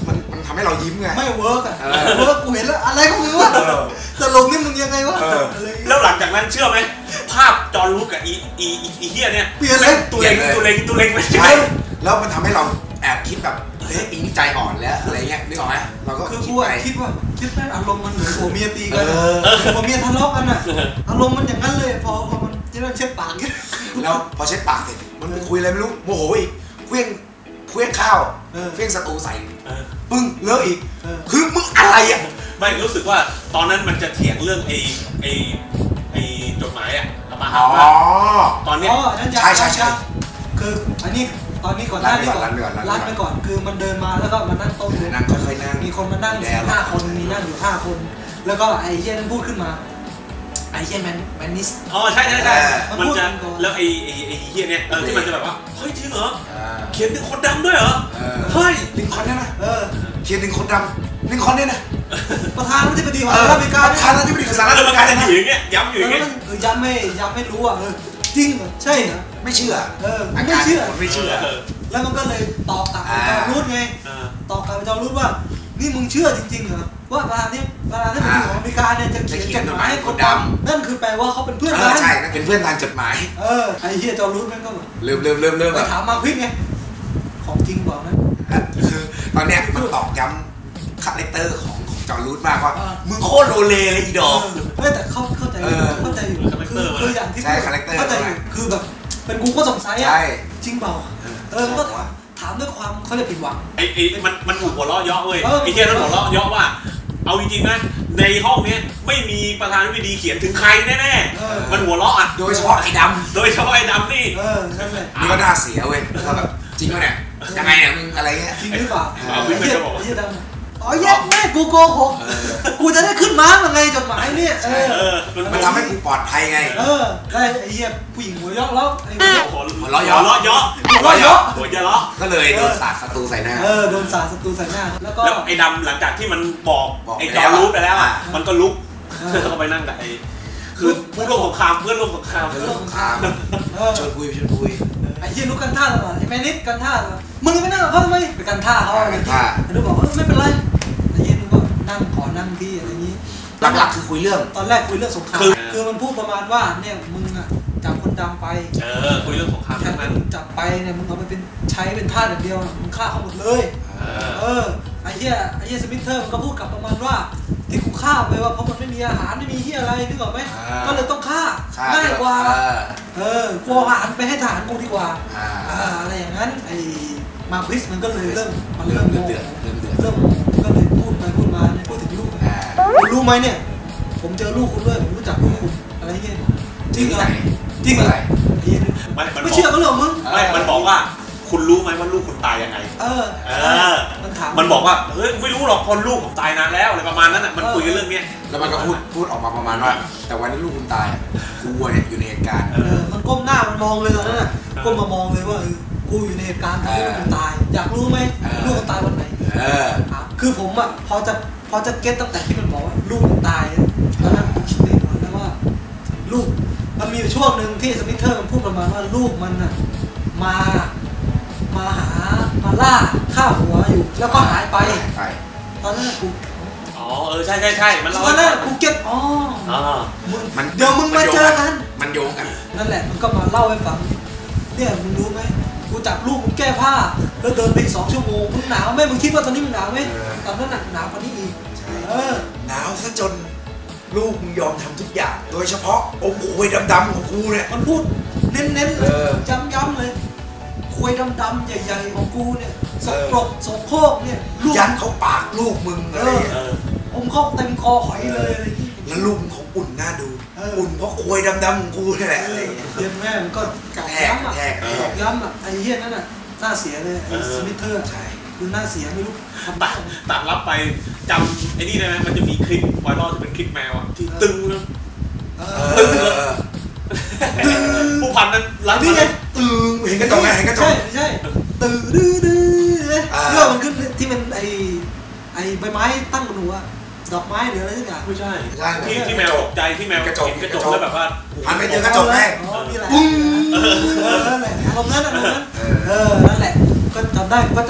ทำให้เรายิ้มไงไม่เวิร์กอ่ะเวิร์กกูเห็นแล้วอะไรก็ไม่รู้ว่าตลกนี่มึงยังไงวะแล้วหลังจากนั้นเชื่อไหมภาพจอร์รูทกับอีอีอีเฮียเนี่ยเปลี่ยนเลยตัวเล็งตัวเล็งตัวเล็งไปใช่แล้วมันทำให้เราแอบคิดแบบเฮ้ยอิงใจอ่อนแล้วอะไรเงี้ยนึกออกไหมเราก็คือกูคิดว่าคิดว่าอารมณ์มันเหมือนผัวเมียตีกันผัวเมียทะเลาะกันอ่ะอารมณ์มันอย่างนั้นเลยพอพอมันจะเริ่มเช็ดปากแล้วพอเช็ดปากเสร็จมันคุยอะไรไม่รู้โมโหอีกเคว้งเคว้งข้าวเคว้งสตูใส่ปึ้งเลอะอีกคือมึงอะไรอ่ะไม่รู้สึกว่าตอนนั้นมันจะเถียงเรื่องไอ้ไอ้ไอ้จดหมายอ่ะมาหาว่าตอนนี้ใช่ใช่ใช่คืออันนี้ตอนนี้ก่อนหน้านี้ก่อนรัดไปก่อนคือมันเดินมาแล้วก็มานั่งโต๊ะนั่งค่อยๆนั่งมีคนมานั่งห้าคนมีนั่งอยู่ห้าคนแล้วก็ไอ้เหี้ยนั่นพูดขึ้นมาไอ้เหี้ยแมนแมนนิสอ๋อใช่ใช่ใช่มันจะแล้วไอ้ไอ้ไอ้เหี้ยเนี่ยที่มันจะแบบว่าเฮ้ยจริงเหรอเขียนถึงคนดำด้วยเหรอเฮ้ยลิงคอนเนี่ยนะเขียนถึงคนดำลิงคอนเนี่ยนะประธานาธิบดีของสหรัฐอเมริกาประธานาธิบดีของสหรัฐอเมริกาจะอยู่อย่างเงี้ยย้ำอยู่อย่างเงี้ยย้ำไม่ย้ำไม่รู้อ่ะจริงเหรอใช่เหรอไม่เชื่อเออไม่เชื่อไม่เชื่อแล้วมันก็เลยตอบกลับไปจอรูทไงตอบกลับไปจอรูทว่านี่มึงเชื่อจริงๆเหรอว่าประธานาธิบดีประธานาธิบดีของอเมริกาเนี่ยจะเขียนจดหมายให้คนดำนั่นคือแปลว่าเขาเป็นเพื่อนกันใช่นั่นเป็นเพื่อนทางจดหมายเออไอ้เหี้ยจอรูทแม่งก็แบบเริ่มเริ่มเริ่มเริ่มไปถามมาพิกไงของจริงบอกนะคือตอนเนี้ยมันตอกย้ำคาแรคเตอร์ของจอรูทมากว่ามึงโคตรโลเลเลยอีดอกไม่แต่เข้าเข้าใจเข้าใจอยู่คือคืออย่างที่เข้าใจอยู่คือแบบเป็นกูก็สงสัยอ่ะจริงเปล่าเออก็ถามถามด้วยความเขาจะผิดหวังไอ้ไอ้มันมันหัวเราะเยาะเว้ยไอ้เจ้านั้นหัวเราะเยาะว่าเอาจริงๆนะในห้องนี้ไม่มีประธานาธิบดีเขียนถึงใครแน่ๆมันหัวเราะอ่ะโดยเฉพาะไอ้ดำโดยเฉพาะไอ้ดำนี่เออนั่นแหละนี่ก็น่าเสียเว้ยแบบจริงป่ะเนี่ยยังไงเนี่ยมึงอะไรเงี้ยจริงหรือเปล่าเอาวิ่งไปจะบอกอ๋อแย่แม่กูโกหกกูจะได้ขึ้นม้ายังไงจดหมายเนี่ยมันทำให้กูปลอดภัยไงเออได้ไอ้เหี้ยผู้หญิงหัวเยาะล้อไอ้หัวเราะเยาะล้อเยาะล้อเยาะหัวเยาะล้อก็เลยโดนสาดศัตรูใส่หน้าเออโดนสาดศัตรูใส่หน้าแล้วก็ไอ้ดำหลังจากที่มันบอกไอ้จอรูทไปแล้วอ่ะมันก็ลุกเข้าไปนั่งกับไอ้คือเพื่อนร่วมสงครามเพื่อนร่วมสงครามเพื่อนร่วมสงครามชวนคุยชวนคุยไอ้เหี้ยลุกกันท่าตลอดไอ้แมนิสกันท่ามึงไม่นั่งกับเขาทำไมไปกันท่าเขาอะไรที่ไอ้ลูกบอกว่าไม่เป็นไรไอ้เหี้ยนึกว่านั่งขอนั่งที่อะไรอย่างนี้หลักๆคือคุยเรื่องตอนแรกคุยเรื่องสงครามคือมันพูดประมาณว่าเนี่ยมึงอ่ะจับคนดำไปเออคุยเรื่องสงครามแค่นั้นจับไปเนี่ยมึงเอาไปเป็นใช้เป็นท่าอย่างเดียวมึงฆ่าเขาหมดเลยเออไอ้เหี้ยไอ้เหี้ยสมิธเทอร์มันก็พูดกลับประมาณว่าที่กูฆ่าไปว่าเพราะมันไม่มีอาหารไม่มีเหี้ยอะไรนึกออกไหมก็เลยต้องฆ่าง่ายกว่าเออกลัวอาหารไปให้ทหารกูดีกว่าอะไรอย่างนั้นไอ้มาคริสมันก็เลยเริ่มมันเริ่มโมเริ่มเดือดเริ่มก็เลยพูดไปพูดมาพูดถึงลูกคุณรู้ไหมเนี่ยผมเจอลูกคุณด้วยผมรู้จักลูกคุณอะไรเงี้ยจริงเหรอจริงเหรอไม่ไม่เชื่อก็เรื่องมึงไม่มันบอกว่าคุณรู้ไหมว่าลูกคุณตายยังไงเออเออมันถามมันบอกว่าเฮ้ยไม่รู้หรอกคนลูกผมตายนานแล้วอะไรประมาณนั้นอ่ะมันคุยกันเรื่องนี้แล้วมันก็พูดพูดออกมาประมาณว่าแต่วันนี้ลูกคุณตายกูเนี่ยอยู่ในเหตุการณ์เออมันก้มหน้ามันมองเลยตอนนั้นก้มมามองเลยว่ากูอยู่ในเหตุการณ์ที่ลูกคุณตายอยากรู้ไหมลูกคุณตายวันไหนคือผมอ่ะพอจะพอจะเก็ตตั้งแต่ที่มันบอกว่าลูกมันตายตอนนั้นผมคิดเองแล้วว่าลูกมันมีช่วงหนึ่งที่สมิธเทอร์มันพูดประมาณว่าลูกมันอ่ะมามาหามาล่าฆ่าหัวอยู่แล้วก็หายไปตอนนั้นกูอ๋อเออใช่ใช่ใช่มันตอนนั้นกูเก็ตอ๋อมันเดี๋ยวมึงมาเจอกันมันโยงกันนั่นแหละมันก็มาเล่าให้ฟังเนี่ยมึงรู้ไหมกูจับลูกมึงแก้ผ้าแล้วเดินไปสองชั่วโมงมึงหนาวไหมมึงคิดว่าตอนนี้มึงหนาวไหมตอนนั้นหนาวกว่านี้อีกเออหนาวซะจนลูกมึงยอมทำทุกอย่างโดยเฉพาะอมคุยดำๆของกูเนี่ยมันพูดเน้นๆเลยย้ำๆเลยคุยดำๆใหญ่ๆของกูเนี่ยสกปรกสกโครกเนี่ยยันเขาปากลูกมึงอะไรอมเข้าเต็มคอหอยเลยอะไรอย่างนี้แล้วลูกมึงเขาอุ่นน่าดูอุ่นเพราะคุยดำๆของกูนี่แหละอะไรเยี่ยมแม่มันก็กแทกแทกย้ำอ่ะไอ้เหี้ยนั่นอ่ะน่าเสียเลยไอ้สมิธเทอร์คือน่าเสียไม่รู้ตัดตัดรับไปจำไอ้นี่ได้ไหมมันจะมีคลิปไวรัลที่เป็นคลิปแมวอ่ะที่ตึงตึงผู้พันนั้นหลังนี่ไงตึงเห็นกระจกไงเห็นกระจกใช่ใช่ตึงดื้อดื้อเรื่องมันขึ้นที่มันไอ้ไอ้ใบไม้ตั้งบนหัวดอกไม้หรืออะไรสักอย่างไม่ใช่ที่ที่แมวตกใจที่แมวกระจกกระจกแล้วแบบว่าหันไปเจอกระจกแม่ปุ้งเออนั่นแหละอารมณ์นั้นอารมณ์นั้นเออนั่นแหละก็จำได้ก็จะพ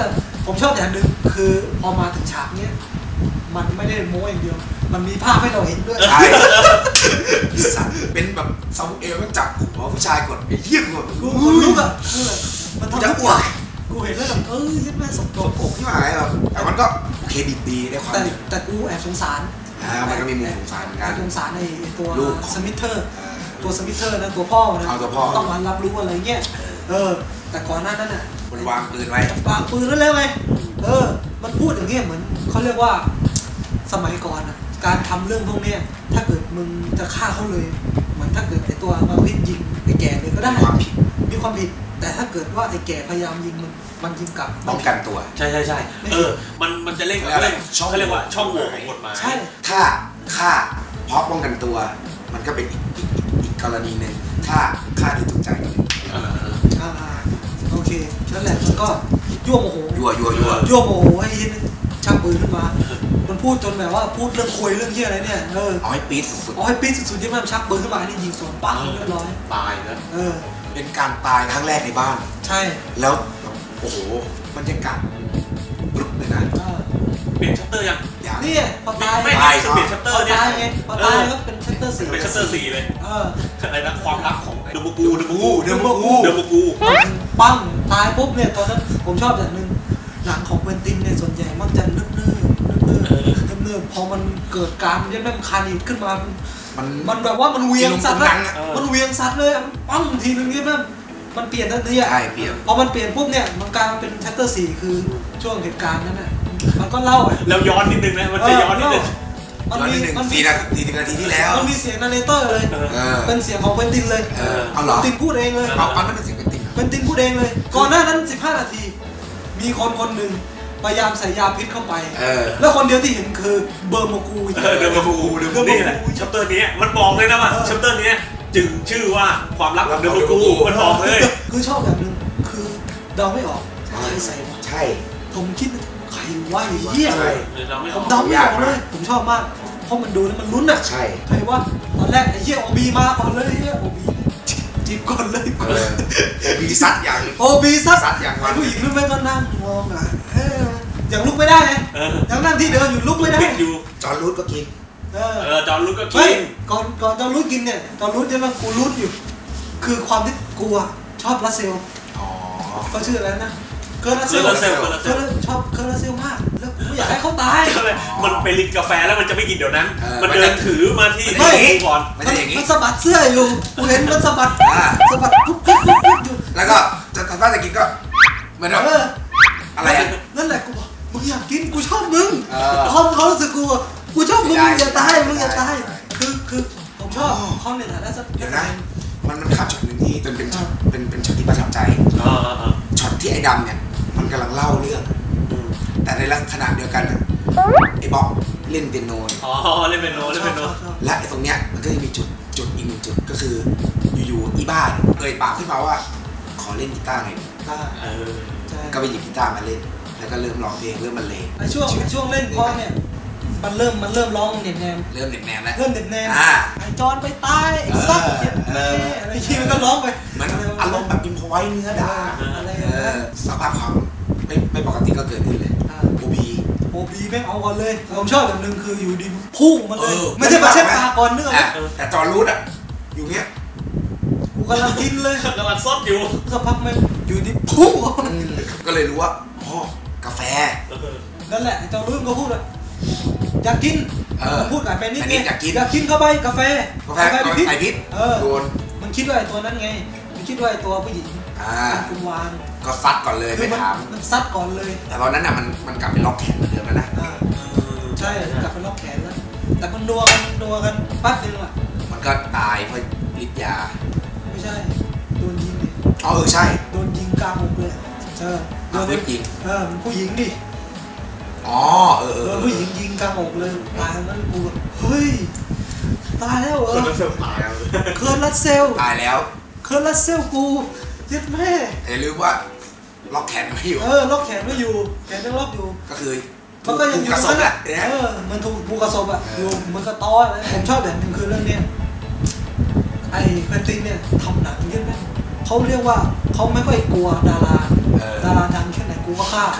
ผมชอบอย่างหนึ่งคือพอมาถึงฉากเนี้ยมันไม่ได้โม้อย่างเดียวมันมีภาพให้เราเห็นด้วยใช่สัตว์เป็นแบบซามูเอลก็จับหัวผู้ชายกดไอ้เหี้ยกดกูคนลุกอ่ะมันทำจะอ้วกกูเห็นแล้วแบบเออยัดแม่สมตัวอกที่หายแบบแต่มันก็เครดิตดีในความแต่แต่กูแอบสงสารอ่ามันก็มีมุมสงสารเหมือนกันสงสารในตัวสมิธเทอร์ตัวสมิธเทอร์นะตัวพ่อนะต้องมารับรู้อะไรเงี้ยเออแต่ก่อนหน้านั้นอ่ะมันวางปืนไว้วางปืนแล้วเลยไงเออมันพูดอย่างเงี้ยเหมือนเขาเรียกว่าสมัยก่อนอ่ะการทำเรื่องพวกเนี้ยถ้าเกิดมึงจะฆ่าเขาเลยเหมือนถ้าเกิดไอตัวมาวิทยิงไอแก่เลยก็ได้มีความผิดมีความผิดแต่ถ้าเกิดว่าไอแก่พยายามยิงมันมันยิงกลับป้องกันตัวใช่ใช่ใช่เออมันมันจะเล่นเล่นเขาเรียกว่าช่องโหว่ของกฎหมายใช่ถ้าฆ่าเพราะป้องกันตัวมันก็เป็นอีกอีกอีกกรณีหนึ่งถ้าฆ่าโดยจงใจกันอ่าโอเคนั่นแหละมันก็ยั่วโมโหยั่วยั่วยั่วยั่วโมโหไอ้ชักปืนขึ้นมามันพูดจนแบบว่าพูดเรื่องคุยเรื่องเหี้ยอะไรเนี่ยเออเอาให้ปี๊ดสุดๆเอาให้ปี๊ดสุดๆที่มันชักปืนขึ้นมานี่ยิงสวนปังเรียบร้อยตายแล้วเออเป็นการตายครั้งแรกในบ้านใช่แล้วโอ้โหบรรยากาศปลุกเลยนะเปลี่ยนชัตเตอร์ยังนี่พอตายไม่ไม่เปลี่ยนชัตเตอร์เนี่ยพอตายก็เป็นชัตเตอร์สี่เป็นชัตเตอร์สี่เลยเอออะไรนะความรักของเดมกูเดมกูเดมกูเดมกูปั้งตายปุ๊บเนี่ยตอนนั้นผมชอบอย่างนึงหนังของเวนตินเนี่ยส่วนใหญ่มักจะเนิ่มๆเนิ่มๆเนิ่มๆพอมันเกิดการยันแม่งคานิดขึ้นมามันมันแบบว่ามันเวียงสัตว์มันเวียงสัตว์เลยปั้งทีนึงนี่แม่มันเปลี่ยนทันทีอ่ะใช่เปลี่ยนพอมันเปลี่ยนปุ๊บเนี่ยมันกลายเป็นชัตเตอร์สี่คือช่วงเหตุการณ์นั้นน่ะมันก็เล่าแล้วย้อนนิดนึงนะมันจะย้อนนิดนึงมันมีมันสี่นาทีนาทีที่แล้วมันมีเสียงนาร์เรเตอร์เลยเป็นเสียงของเวนตินเลยเอาเหรอเวนตินพูดเองเลยเอาอันนั้นเป็นเสียงเวนตินเวนตินพูดเองเลยก่อนหน้านั้นสิบห้านาทีมีคนคนหนึ่งพยายามใส่ยาพิษเข้าไปแล้วคนเดียวที่เห็นคือเบอร์โมกูเดอร์โมกูเดอร์โมกูนี่แหละชัปเตอร์นี้มันบอกเลยนะว่าชัปเตอร์นี้จึงชื่อว่าความลับของเดอร์โมกูมันบอกเลยคือชอบแบบนึงคือเดาไม่ออกใครใส่วะใช่ผมคิดใครว่าเหี้ยผมเดาไม่ออกเลยผมชอบมากเพราะมันดูแล้วมันลุ้นอ่ะใช่ใครว่าตอนแรกไอ้เหี้ยโอบีมาก่อนเลยไอ้เหี้ยโอบีจีบก่อนเลยโอบีซัดอย่างโอบีซัดอย่างไอ้ผู้หญิงรุ่นแม่ก็นั่งมองอ่ะยังลุกไม่ได้ไงยังนั่งที่เดิมอยู่ลุกไม่ได้จอร์รูทก็กินเออจอร์รูทก็กินก่อนก่อนจอร์รูทกินเนี่ยจอร์รูทยังนั่งกูรูทอยู่คือความที่กูชอบรัสเซลเขาชื่ออะไรนะเคิร์รัสเซลชอบเคิร์รัสเซลมากแล้วกูอยากให้เขาตายมันไปลินกาแฟแล้วมันจะไม่กินเดี๋ยวนั้นมันเดินถือมาที่ก่อนมันสะบัดเสื้ออยู่กูเห็นมันสะบัดสะบัดปุ๊บปุ๊บปุ๊บอยู่แล้วก็จะถ้าจะกินก็เหมือนอะไรนั่นแหละกูบอกมึงอยากกินกูชอบมึงเขาเขารู้สึกกูกูชอบมึงมึงอย่าตายมึงอย่าตายคือคือผมชอบเขาในฐานะสักเดี๋ยวนะมันมันขับช็อตหนึ่งที่เป็นเป็นช็อตเป็นเป็นช็อตที่ประทับใจช็อตที่ไอ้ดำเนี่ยมันกำลังเล่าเรื่องแต่ในขณะเดียวกันไอ้บ๊อบเล่นเปียโนอ๋อเล่นเปียโนเล่นเปียโนและไอ้ตรงเนี้ยมันก็จะมีจุดจุดอีกหนึ่งจุดก็คืออยู่ๆอีบ้าเอ่ยปากขึ้นมาว่าขอเล่นกีตาร์หน่อยก็ไปหยิบกีตาร์มาเล่นแล้วก็เริ่มร้องเพลงเริ่มบรรเลงไอ้ช่วงช่วงเล่นพอเนี่ยมันเริ่มมันเริ่มร้องเด็ดแนมเริ่มเด็ดแนมแล้วเริ่มเด็ดแนมไอ้จอนไปตายไอ้ซักเด็ดแนมอะไรทีมันก็ร้องไปเหมือนอารมณ์แบบอิมพอไว้เนื้อด่าสภาพความไม่ไม่ปกติก็เกิดขึ้นเลยโอบีโอบีแม่งเอาก่อนเลยผมชอบอย่างหนึ่งคืออยู่ดีพุ่งมาเลยไม่ใช่มาเช็ดตาก่อนเนื้อแต่จอรูดอ่ะอยู่เนี้ยกูกำลังกินเลยกำลังซดอยู่สักพักแม่งอยู่ดีพุ่งก็เลยรู้ว่าอ๋อกาแฟนั่นแหละจอรูดก็พูดเลยอยากกินพูดกับไปนิดนึงอยากกินอยากกินเข้าไปกาแฟกาแฟพิษไอพิษโดนมันคิดว่าไอตัวนั้นไงมันคิดว่าไอตัวผู้หญิงกุมวานก็ซัดก่อนเลยไม่ถามมันซัดก่อนเลยแต่ตอนนั้นน่ะมันมันกลับไปล็อกแขนเหมือนเดิมแล้วนะใช่กลับไปล็อกแขนแล้วแต่มันนัวกันนัวกันปั๊บนึงอ่ะมันก็ตายเพราะฤทธิ์ยาไม่ใช่โดนยิงดิอ๋อเออใช่โดนยิงกลางอกเลยเออโดนยิงเออผู้หญิงดิอ๋อเออเออผู้หญิงยิงกลางอกเลยตายแล้วกูเฮ้ยตายแล้วเออเคิร์นรัสเซลตายแล้วเคิร์นรัสเซลกูยัดแม่อย่าลืมว่าล็อกแขนไม่อยู่เออล็อกแขนไม่อยู่แขนยังล็อกอยู่ก็คือมันก็ยังอยู่นั่นแหละเออมันถูกบูกระสบอ่ะอยู่มันก็ต้อเลยผมชอบแบบนึงคือเรื่องนี้ไอ้แพนตินเนี่ยทำหนังเยอะมากเขาเรียกว่าเขาไม่ค่อยกลัวดาราดาราดังแค่ไหนกูก็ฆ่า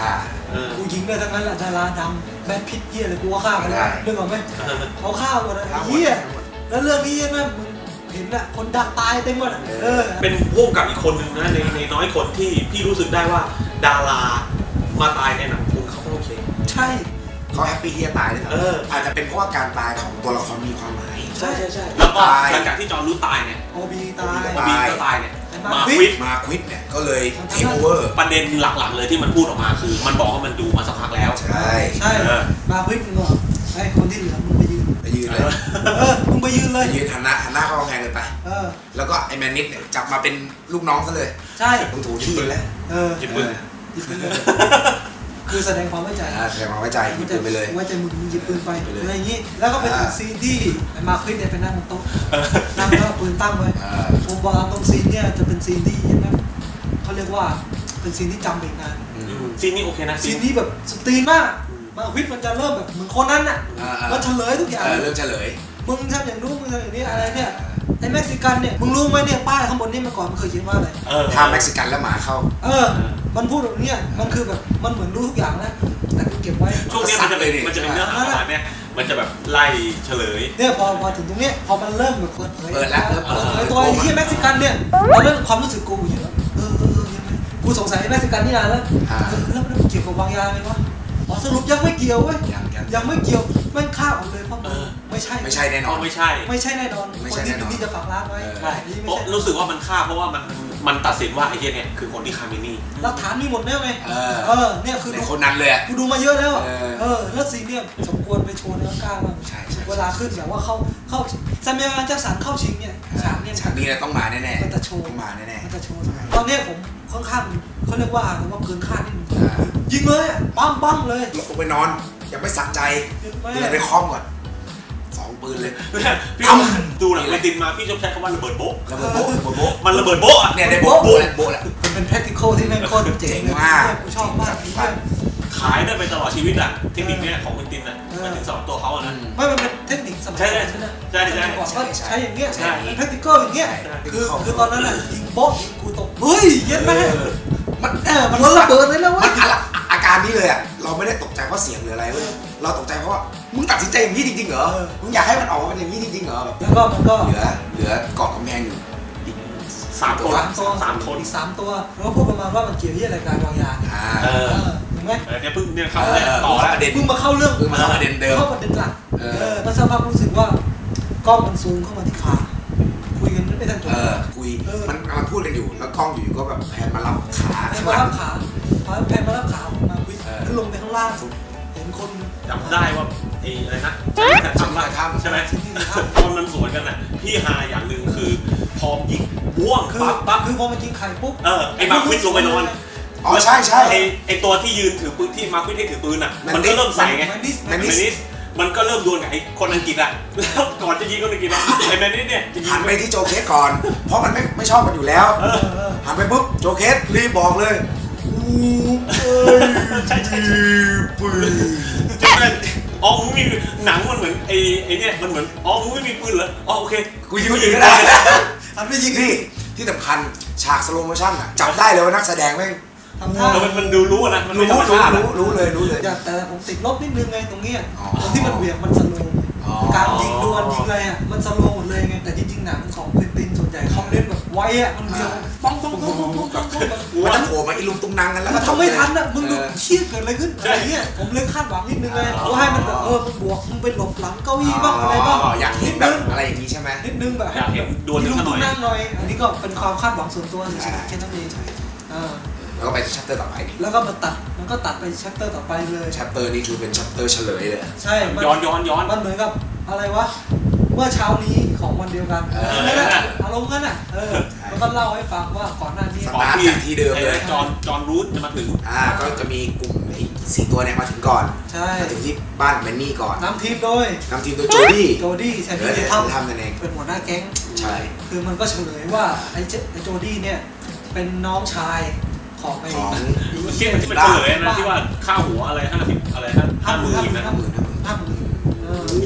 กูยิงได้ทั้งนั้นแหละดาราดำแบทพิทเหี้ยเลยกูก็ฆ่ากันเรื่องก่อนไหมเขาฆ่าหมดเลยเหี้ยแล้วเรื่องนี้แม่มึงเห็นอะคนดังตายเต็มหมดเออเป็นพ่วงกับอีกคนนึงนะในในน้อยคนที่พี่รู้สึกได้ว่าดารามาตายในหนังคุณเขาโอเคใช่เขาแฮปปี้ที่จะตายเลยครับอาจจะเป็นเพราะว่าการตายของตัวละครมีความหมายใช่ใช่ใช่แล้วก็หลังจากที่จอร์นรู้ตายเนี่ยโอบีตายโอบีก็ตายเนี่ยมาควิดมาควิดเนี่ยก็เลยเทคโอเวอร์ประเด็นหลักๆเลยที่มันพูดออกมาคือมันบอกว่ามันดูมาสักพักแล้วใช่ใช่มาควิดมึงบอกไอ้คนที่เหลือมึงไปยืนไปยืนเลยเออมึงไปยืนเลยยืนหันหน้าหันหน้าเข้ากำแพงเลยไปแล้วก็ไอ้แมนนิสเนี่ยจับมาเป็นลูกน้องซะเลยใช่มึงถูที่แล้วเออหยิบปืนคือแสดงความไว้ใจแสดงความไว้ใจหยิบปืนไปเลยไว้ใจมึงหยิบปืนไปอะไรอย่างนี้แล้วก็เป็นซีนที่มาควิดเนี่ยไปนั่งบนโต๊ะนั่งแล้วปืนตั้งไว้ผมบอกตรงซีนเนี่ยจะเป็นซีนที่ยังไงเขาเรียกว่าเป็นซีนที่จำอีกนานซีนนี้โอเคนะซีนนี้แบบสตรีนมากมาควิดมันจะเริ่มแบบเหมือนคนนั้นน่ะมันเฉลยทุกอย่างเริ่มเฉลยมึงทำอย่างนู้นมึงทำอย่างนี้อะไรเนี่ยไอ้เม็กซิกันเนี่ยมึงรู้ไหมเนี่ยป้ายข้างบนนี่มาก่อนมันเคยเขียนว่าอะไรทำเม็กซิกันแล้วหมาเข้าเออมันพูดแบบนี้มันคือแบบมันเหมือนรู้ทุกอย่างแล้วแต่กูเก็บไว้ช่วงนี้มันจะเป็นมันจะเป็นเนื้อหาประมาณนี้มันจะแบบไล่เฉลยเนี่ยพอพอถึงตรงนี้พอมันเริ่มแบบเปิดเผยเปิดแล้วเปิดเผยตัวไอ้ที่เม็กซิกันเนี่ยตอนนั้นความรู้สึกกูอยู่เออเออยังไงกูสงสัยไอ้เม็กซิกันนี่นานแล้วแล้วมันเกี่ยวกับวางยาไหมวะอ๋อสรุปยังไม่เกี่ยวเว้ยยังไม่เกี่ยวไม่ฆ่าออกเลยเพราะไม่ใช่ไม่ใช่แน่นอนไม่ใช่ไม่ใช่แน่นอนคนที่นี่จะฝังร้านไว้รู้สึกว่ามันฆ่าเพราะว่ามันมันตัดสินว่าไอ้เหี้ยเนี่ยคือคนที่ฆ่ามินี่หลักฐานมีหมดแล้วไงเออเนี่ยคือคนนั้นเลยกูดูมาเยอะแล้วเออแล้วซีเนี่ยสมควรไปโชว์ในออสการ์บ้างเวลาขึ้นแบบว่าเข้าเข้าซามูเอล แจ็คสันเข้าชิงเนี่ยฉากเนี่ยฉากนี้ต้องมาแน่ๆมันจะโชว์มาแน่ๆมันจะโชว์ตอนนี้ผมค่อนข้างเขาเรียกว่าอะไรว่าเกินคาดนิดนึงยิงเลยปั้งปั้งเลยลงไปนอนยังไม่สักใจเดินไปคล้องก่อนสองปืนเลยพี่ดูหนังเลตินมาพี่ชอบใช้คำว่าระเบิดโบ๊ะระเบิดโบ๊ะระเบิดโบ๊ะมันระเบิดโบ๊ะเนี่ยได้โบ๊ะโบ๊ะแหละโบ๊ะแหละเป็น practical ที่แม่งโคตรเจ๋งมากกูชอบมากขายได้ไปตลอดชีวิตอ่ะเทคนิคเนี้ยของเลตินอ่ะมันถึงสอนตัวเขาอ่ะนะไม่มันเป็นเทคนิคสมัยใช่ใช่ใช่ใช่ก่อนก็ใช้อย่างเงี้ยเป็น practical อย่างเงี้ยคือคือตอนนั้นอ่ะยิงโบ๊ะยิงกูตกเฮ้ยเย็นแม่มันเออมันระเบิดเลยแล้ววะอาการนี้เลยอ่ะเราไม่ได้ตกใจเพราะเสียงหรืออะไรเว้ยเราตกใจเพราะว่ามึงตัดสินใจอย่างนี้จริงๆเหรอมึงอยากให้มันออกมาเป็นอย่างนี้จริงๆเหรอแล้วก็มันก็เหลือเหลือเกาะกำแพงอยู่อีกสามตัวสามคนอีกสามตัวแล้วก็พูดประมาณว่ามันเกี่ยวกับรายการวางยาเออถูกไหมเนี่ยเพิ่งเนี่ยเข้าต่อแล้วประเด็นเพิ่งมาเข้าเรื่องเพิ่งมาเข้าประเด็นเดิมเข้าประเด็นหลักเออแล้วสักพักรู้สึกว่ากล้องมันซูมเข้ามาที่ขาคุยกันไม่ทันจบเออคุยมันกำลังพูดกันอยู่แล้วกล้องอยู่ก็แบบแพนมารับขาแพนมารับขาแพนมารับขามาคุยแล้วลงไปข้างล่างเห็นคนจำได้ว่าไอ้อะไรนะจำได้ใช่ไหมตอนมันสวนกันน่ะพี่ฮาอย่างหนึ่งคือพอยิงบ้วงปั๊บปั๊บคือพอมันยิงไข่ปุ๊บเออไอ้มาควิดลงไปนอนอ๋อใช่ใช่ไอ้ไอ้ตัวที่ยืนถือปืนที่มาควิดที่ถือปืนอ่ะมันก็เริ่มใส่ไงแมนนิสแมนนิสมันก็เริ่มโดนกับไอ้คนอังกฤษอ่ะแล้วก่อนจะยิงคนอังกฤษไอ้แมนนิสเนี่ยหันไปที่โจเคสก่อนเพราะมันไม่ไม่ชอบกันอยู่แล้วหันไปปุ๊บโจเคสรีบบอกเลยใช่ใช่ปืนใช่ไหมอ๋อมึงมีหนังมันเหมือนไอ้ไอ้เนี่ยมันเหมือนอ๋อมึงไม่มีปืนเหรออ๋อโอเคกูยิงยิงก็ได้ทำได้ยิงที่ที่สำคัญฉากสโลโมชั่นอ่ะจับได้เลยว่านักแสดงแม่งทำท่ามันมันดูรู้นะมันรู้รู้รู้เลยรู้เลยแต่ผมติดลบนิดนึงไงตรงนี้ตรงที่มันเบี่ยงมันสโลว์การยิงดวลยิงอะไรอ่ะมันสโลว์หมดเลยไงแต่จริงๆหนังของควินตินส่วนใหญ่เขาเล่นแบบไวอ่ะมันเบี่ยงป้องป้องป้องป้องป้องป้องมันจะโผล่มาอีลุงตุงนางกันแล้วมันทำไม่ทันอ่ะมึงดูเชี่ยเกิดอะไรขึ้นอะไรเงี้ยผมเลยคาดหวังนิดนึงเลยว่าให้มันแบบเออมันบวกมึงไปหลบหลังเก้าอี้บ้างอะไรบ้างอยากเห็นแบบอะไรอย่างนี้ใช่ไหมนิดนึงแบบอยากเห็นดวลอีลุงตุงนางหน่อยอันนี้ก็เป็นความคาดหวังส่วนตัวใช่แค่นั้นเองแล้วก็ไปชัปเตอร์ต่อไปแล้วก็มาตัดมันก็ตัดไปชัปเตอร์ต่อไปเลยชัปเตอร์นี้คือเป็นชัปเตอร์เฉลยเลยใช่ย้อนย้อนย้อนมันเหมือนกับอะไรวะเมื่อเช้านี้ของวันเดียวกันนั่นแหละอารมณ์นั้นอ่ะเออแล้วก็เล่าให้ฟังว่าก่อนหน้านี้ก่อนที่ที่เดิมเลยจอนจอนรูทจะมาถึงอ่าก็จะมีกลุ่มไอ้สี่ตัวเนี่ยมาถึงก่อนใช่มาถึงที่บ้านแมนนี่ก่อนนำทีมโดยนำทีมโดยโจดี้โจดี้แทนที่จะทำทำนั่นเองเป็นหัวหน้าแก๊งใช่คือมันก็เฉลยว่าไอ้โจดี้เนี่ยเป็นน้องชายของไอ้ที่มันที่มันเฉลยนะที่ว่าค่าหัวอะไรห้าสิบอะไรห้าหมื่นนะห้าหมื่นห้าหมื่นเออ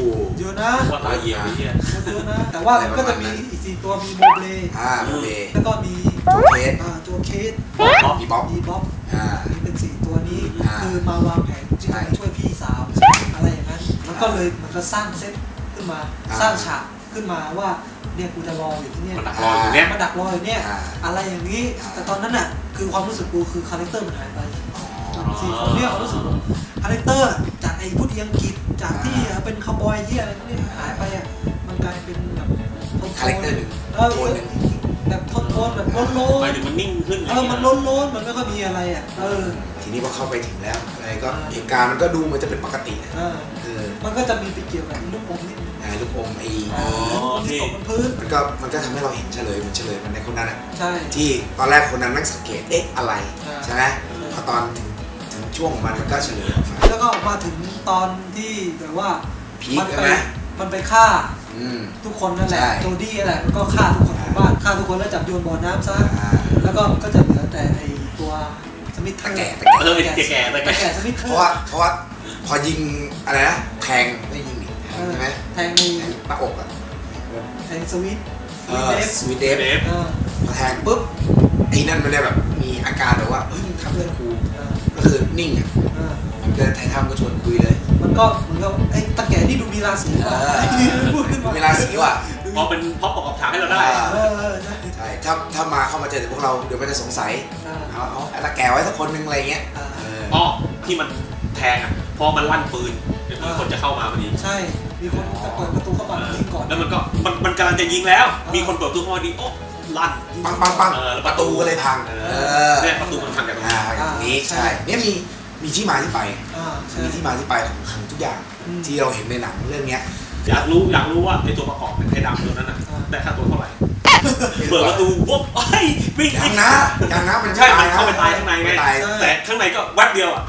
เยอะนะว่าละเอียดนี่เนี่ยหมดเยอะนะแต่ว่ามันก็จะมีอีกสี่ตัวมีโมเบลอ่าโมเบแล้วก็มีโจเคสอ่าโจเคสบ๊อบมีบ๊อบมีบ๊อบอ่านี่เป็นสี่ตัวนี้อ่าคือมาวางแผนที่ใช่จะช่วยพี่สาวอะไรอย่างนั้นมันก็เลยมันก็สร้างเซตขึ้นมาอ่าสร้างฉากขึ้นมาว่าเนี่ยกูจะรออยู่ที่เนี่ยมันดักรออยู่เนี่ยมาดักรออยู่เนี่ยอ่าอะไรอย่างนี้อ่าแต่ตอนนั้นน่ะคือความรู้สึกกูคือคาแรคเตอร์มันหายไปอ๋อสี่คนเนี่ยความรู้สึกว่าคาแรคเตอร์จากไอ้ผู้ดีอังกฤษจากที่เป็นคาวบอยที่อะไรพวกนี้หายไปอ่ะมันกลายเป็นแบบโทนๆคาแรคเตอร์หนึ่งเออโทนหนึ่งแบบโทนๆแบบโล้นหมายถึงมันนิ่งขึ้นๆเออมันโล้นๆมันไม่ค่อยมีอะไรอ่ะเออทีนี้พอเข้าไปถึงแล้วอะไรก็เหตุการณ์มันก็ดูเหมันจะเป็นปกตินะเออเออมันก็จะมีไปเกี่ยวกับลูกอมนิดนึงอ่าลูกอมไอ้อ๋อที่ตกบนพื้นมันก็มันก็ทำให้เราเห็นเฉลยมันเฉลยมันในคนนั้นอ่ะใช่ที่ตอนแรกคนนั้นนั่งสังเกตเอ๊ะอะไรอ่าใช่ไหมพอตอนถึงถึงช่วงของมันมันก็เฉลยออกมาแล้วก็มาถึงตอนที่แบบว่าพีคมันใช่ไปไหมมันไปฆ่าอืมทุกคนนั่นแหละใช่โจดี้นั่นแหละมันก็ฆ่าทุกคนในบ้านฆ่าทุกคนแล้วจับโยนบ่อน้ำซะอ่าแล้วก็ก็จะเหลือแต่ไอตัวสมิธเทอตะร์แก่ตะเอแก่อแก่ๆตะแก่แก่สมิธเทเพอราะร์ว่าเพราะว่าพอยิงอะไรนะแทงไม่ยิงดิแทงใช่ไหมแทงในแทงหน้าอกอ่ะแทงสวิตเอสวิตอเดฟสวีทเดฟเดฟเออพอแทงปุ๊บไอ้นั่นมันเลยแบบมีอาการแบบว่าเฮ้ยมึงทำเพื่อนกูเออก็คือนิ่งอ่ะเออมันก็ไททัมก็ชวนคุยเลยมันก็เหมือนกับไอ้ตะแก่นี่ดูมีราศีว่ะเออไอ้นี่พูดขึ้นมาเวลาสีว่ะพอเป็นพอประกอบฉากให้เราได้เออเออใช่ใช่ถ้าถ้ามาเข้ามาเจอแต่พวกเราเดี๋ยวมันจะสงสัยเออเอาเอาไอ้ตะแก่ไว้สักคนหนึงอะไรเงี้ยเออเอออ๋อที่มันแทงอ่ะพอมันลั่นปืนเดี๋ยวมีคนจะเข้ามาพอดีใช่ มีคนจะเปิดประตูเข้ามายิงก่อนแล้วมันก็มันมันกำลังจะยิงแล้ว มีคนเปิดประตูเข้ามาดีโอ๊ะลั่นปังปังปังเออแล้วประตูก็เลยพังเอเอออเนี่ยประตูมันพังจากตรงอ่านี้อย่างนี้ใช่ใช่เนี่ยมีมีที่มาที่ไปอ่าใช่มีที่มาที่ไปของของทุกอย่างอืมที่เราเห็นในหนังเรื่องเนี้ยอยากรู้อยากรู้ว่าไอตัวประกอบเป็นไอ้ดำตัวนั้นน่ะอ่าได้ค่าตัวเท่าไหร่เปิดประตูปุ๊บเฮ้ยวิ่งยัวิ่งงนะยังนะมันใช่มันนะเข้าไปตายข้างในไงม่ตายแต่ข้างในก็แวบเดียวอ่ะ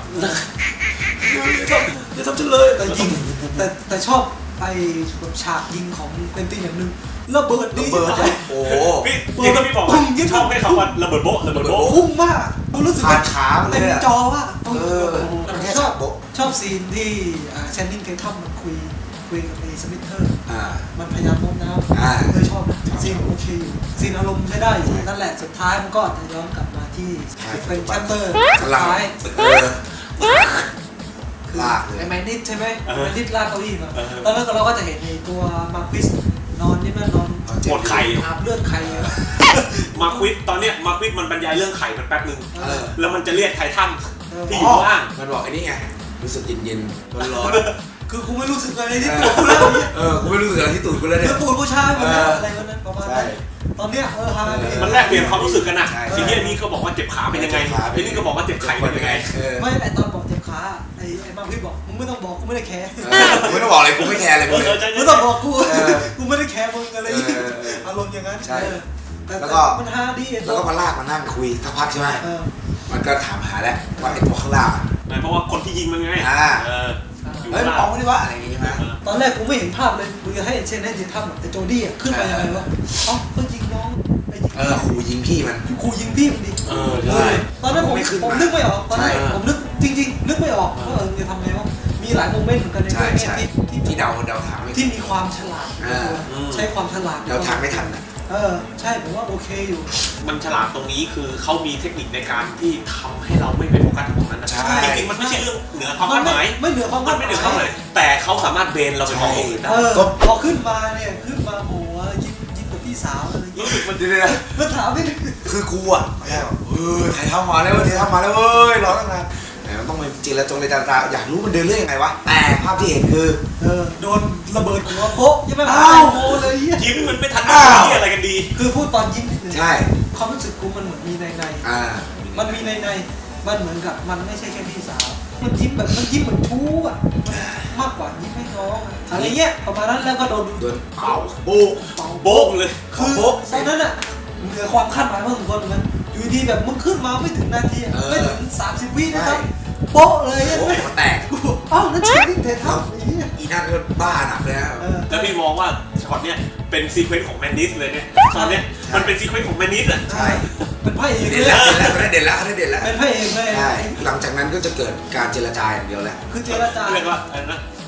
อย่าทำฉันเลยแต่ยิงแต่แต่ชอบไอ้แบบฉากยิงของเควินตินอย่างหนึงระเบิดระนี่เบิดเลยโอ้โหพี่ยิงก็พี่บอกว่าชอบให้คำว่าระเบิดโบ๊ะระเบิดโบ๊ะพุ่งมากผมรู้สึกผ่านขามันเลเต็ยมอะจอว่ะเออแค่ชอฉาบกโบ๊ะชอบซีนที่แชนนิงเททัมมันคุยคุยกับไอ้สมิธเทอร์อ่ามันพยายามโน้มน้าวอ่าเลยชอบนะชอบซีนโอเคอยู่ซีนอารมณ์ใช้ได้อยู่นั่นแหละสุดท้ายมันก็จะย้อนกลับมาที่ใช่เป็นแชปเตอร์กำสุดลังท้ายเออ ลากเลยไอ้แมนนิดใช่ไหมเออแมนนิดลากเก้าอี้มาเออตอนนั้นเราก็จะเห็นในตัวมาควิสนอนนี่แม่นอนหมดไข่อาบเลือดไข่เลยมาควิดตอนเนี้ยมาควิดมันบรรยายเรื่องไข่มันแป๊บหนึ่งเออแล้วมันจะเรียกไททันเออที่อยู่ข้างล่างมันบอกไอ้นี่ไงรู้สึกเย็นๆร้อนคือกูไม่รู้สึกอะไรๆที่ตัวกูแล้วเนี่ยเออกูไม่รู้สึกอะไรที่ตูดกูแล้วเนี่คืยอปูนผู้ชายหมดแล้วเออออะไรวันนั้นประมาณใช่นั้นตอนเนี้ยเออฮาดีมันแลกเปลี่ยนความรู้สึกกันนะใช่ทีนี้อันนี้ก็บอกว่าเจ็บขาเป็นยังไงเจ็บขาเป็นไอ้นี่ก็บอกว่าเจ็บไข่เป็นยังไงเออไม่ไอตอนบอกเจ็บขาไอไอมาพี่บอกมึงไม่ต้องบอกกูไม่ได้แคร์เออกูไม่ต้องบอกอะไรกูไม่แคร์อะไรกูเลยมึงต้องบอกกูเออกูไม่ได้แคร์มึงอะไรเออเออเอออารมณ์อย่างนั้นใช่เออแต่แล้วก็มันฮาดีไอ้แล้วก็มาลากมานั่งคุยสักพักใช่ไหมเออมันก็ถามหาแล้วว่าไอ้ตัวข้างล่างอะเพราะว่าคนที่ยิงมันไงอ่าเอออยู่เฮ้ยข้างมันล่าออง กไม่ได้ว่าอะไรอย่างงี้ใช่ไหมตอนแรกกูไม่เห็นภาพเลยกูจะให้เชนให้เจทำอะแต่โจดี้อะขึ้นมายังไงวะเอ้าก็ยิงน้องไอ้ยิงเออขู่ยิงพี่มันกูยิงพี่มันดิเออใช่ตอนนั้นผมไม่ขึ้นผมมานึกไม่ออกตอนนั้นใช่ผมนึกจริงๆ นึกไม่ออกว่าเออจะทำไงวะมีหลายโมเมนต์เหมือนกันในใช่เรื่องเนี้ใช่ยที่ที่ที่เดาเดาทางไม่ที่มีความฉลาดอ่าใช้ความฉลาดเดาทางไม่ทันอ่ะเออใช่ผมว่าโอเคอยู่มันฉลาดตรงนี้คือเขามีเทคนิคในการที่ทำให้เราไม่ไปโฟกัสตรงนั้นนะใช่จริงๆมันไม่ใช่เรื่องเหนือความมัคาดหไม่มายไม่เหนือความมันไม่เหนือความคาดหมายแต่เขาสามารถเบนเราไปมองตรงอื่นได้เออก็พอขึ้นมาเนี่ยขึ้นมาโหยิ้มยิ้มกับพี่สาวอะไรอย่างเงี้รู้ยสึกมันเดี๋ยวๆแล้วถามไม่ได้คือกูอ่ะแค่แบบเออไทยทำมาแล้วเว้ยไทยทำมาแล้วเว้ยรอตั้งนานแต่มันต้องไปเจรจงในจาราอยากรู้มันเดินเรื่องยังไงวะแต่ภาพที่เห็นคือเออโดนระเบิดหัวโป๊ะยังไม่มาอ้าวโมเลยเหี้ยยิ้มมันไม่ทันอ้าวที่อะไรกันดีคือพูดตอนยิ้มนิดนึงใช่ความรู้สึกกูมันเหมือนมีในในอ่ามันมีในในมันเหมือนกับมันไม่ใช่แค่พี่สาว มันยิ้มแบบมันยิ้มเหมือนชู้อ่ะมันมากกว่ายิ้มให้น้องอะอะไรเงี้ยประมาณนั้นแล้วก็โดนโดนเป่าโป๊ะเป่าโบ๊กเลยคือโป๊ะตอนนั้นอ่ะเหนือความคาดหมายพอสมควรเหมือนกันอยู่ดีแบบมึงขึ้นมาไม่ถึงนาทีอะเออไม่ถึงสามสิบวินะครับโป๊ะเลยอะโป๊ะหัวแตกกูบอกอ้าวนั่นเชนนิ่งเททัมไอ้เหี้ยอีนั่นก็บ้าหนักเลยนะเออแล้วพี่มองว่าช็อตเนี้ยเป็นซีเควนต์ของแมนนิสเลยเนี่ยตอนเนี้ยมันเป็นซีเควนต์ของแมนนิสอ่ะใช่เป็นพระเอกเด่เลนยแล้วเด่นแล้วเขาได้เด่นแล้วเขาได้เด่นแล้วเป็นพระเอกเลยใช่หลังจากนั้นก็จะเกิดการเจรจาอย่างเดียวแหละคือเจรจาเรียกว่าอะไรนะ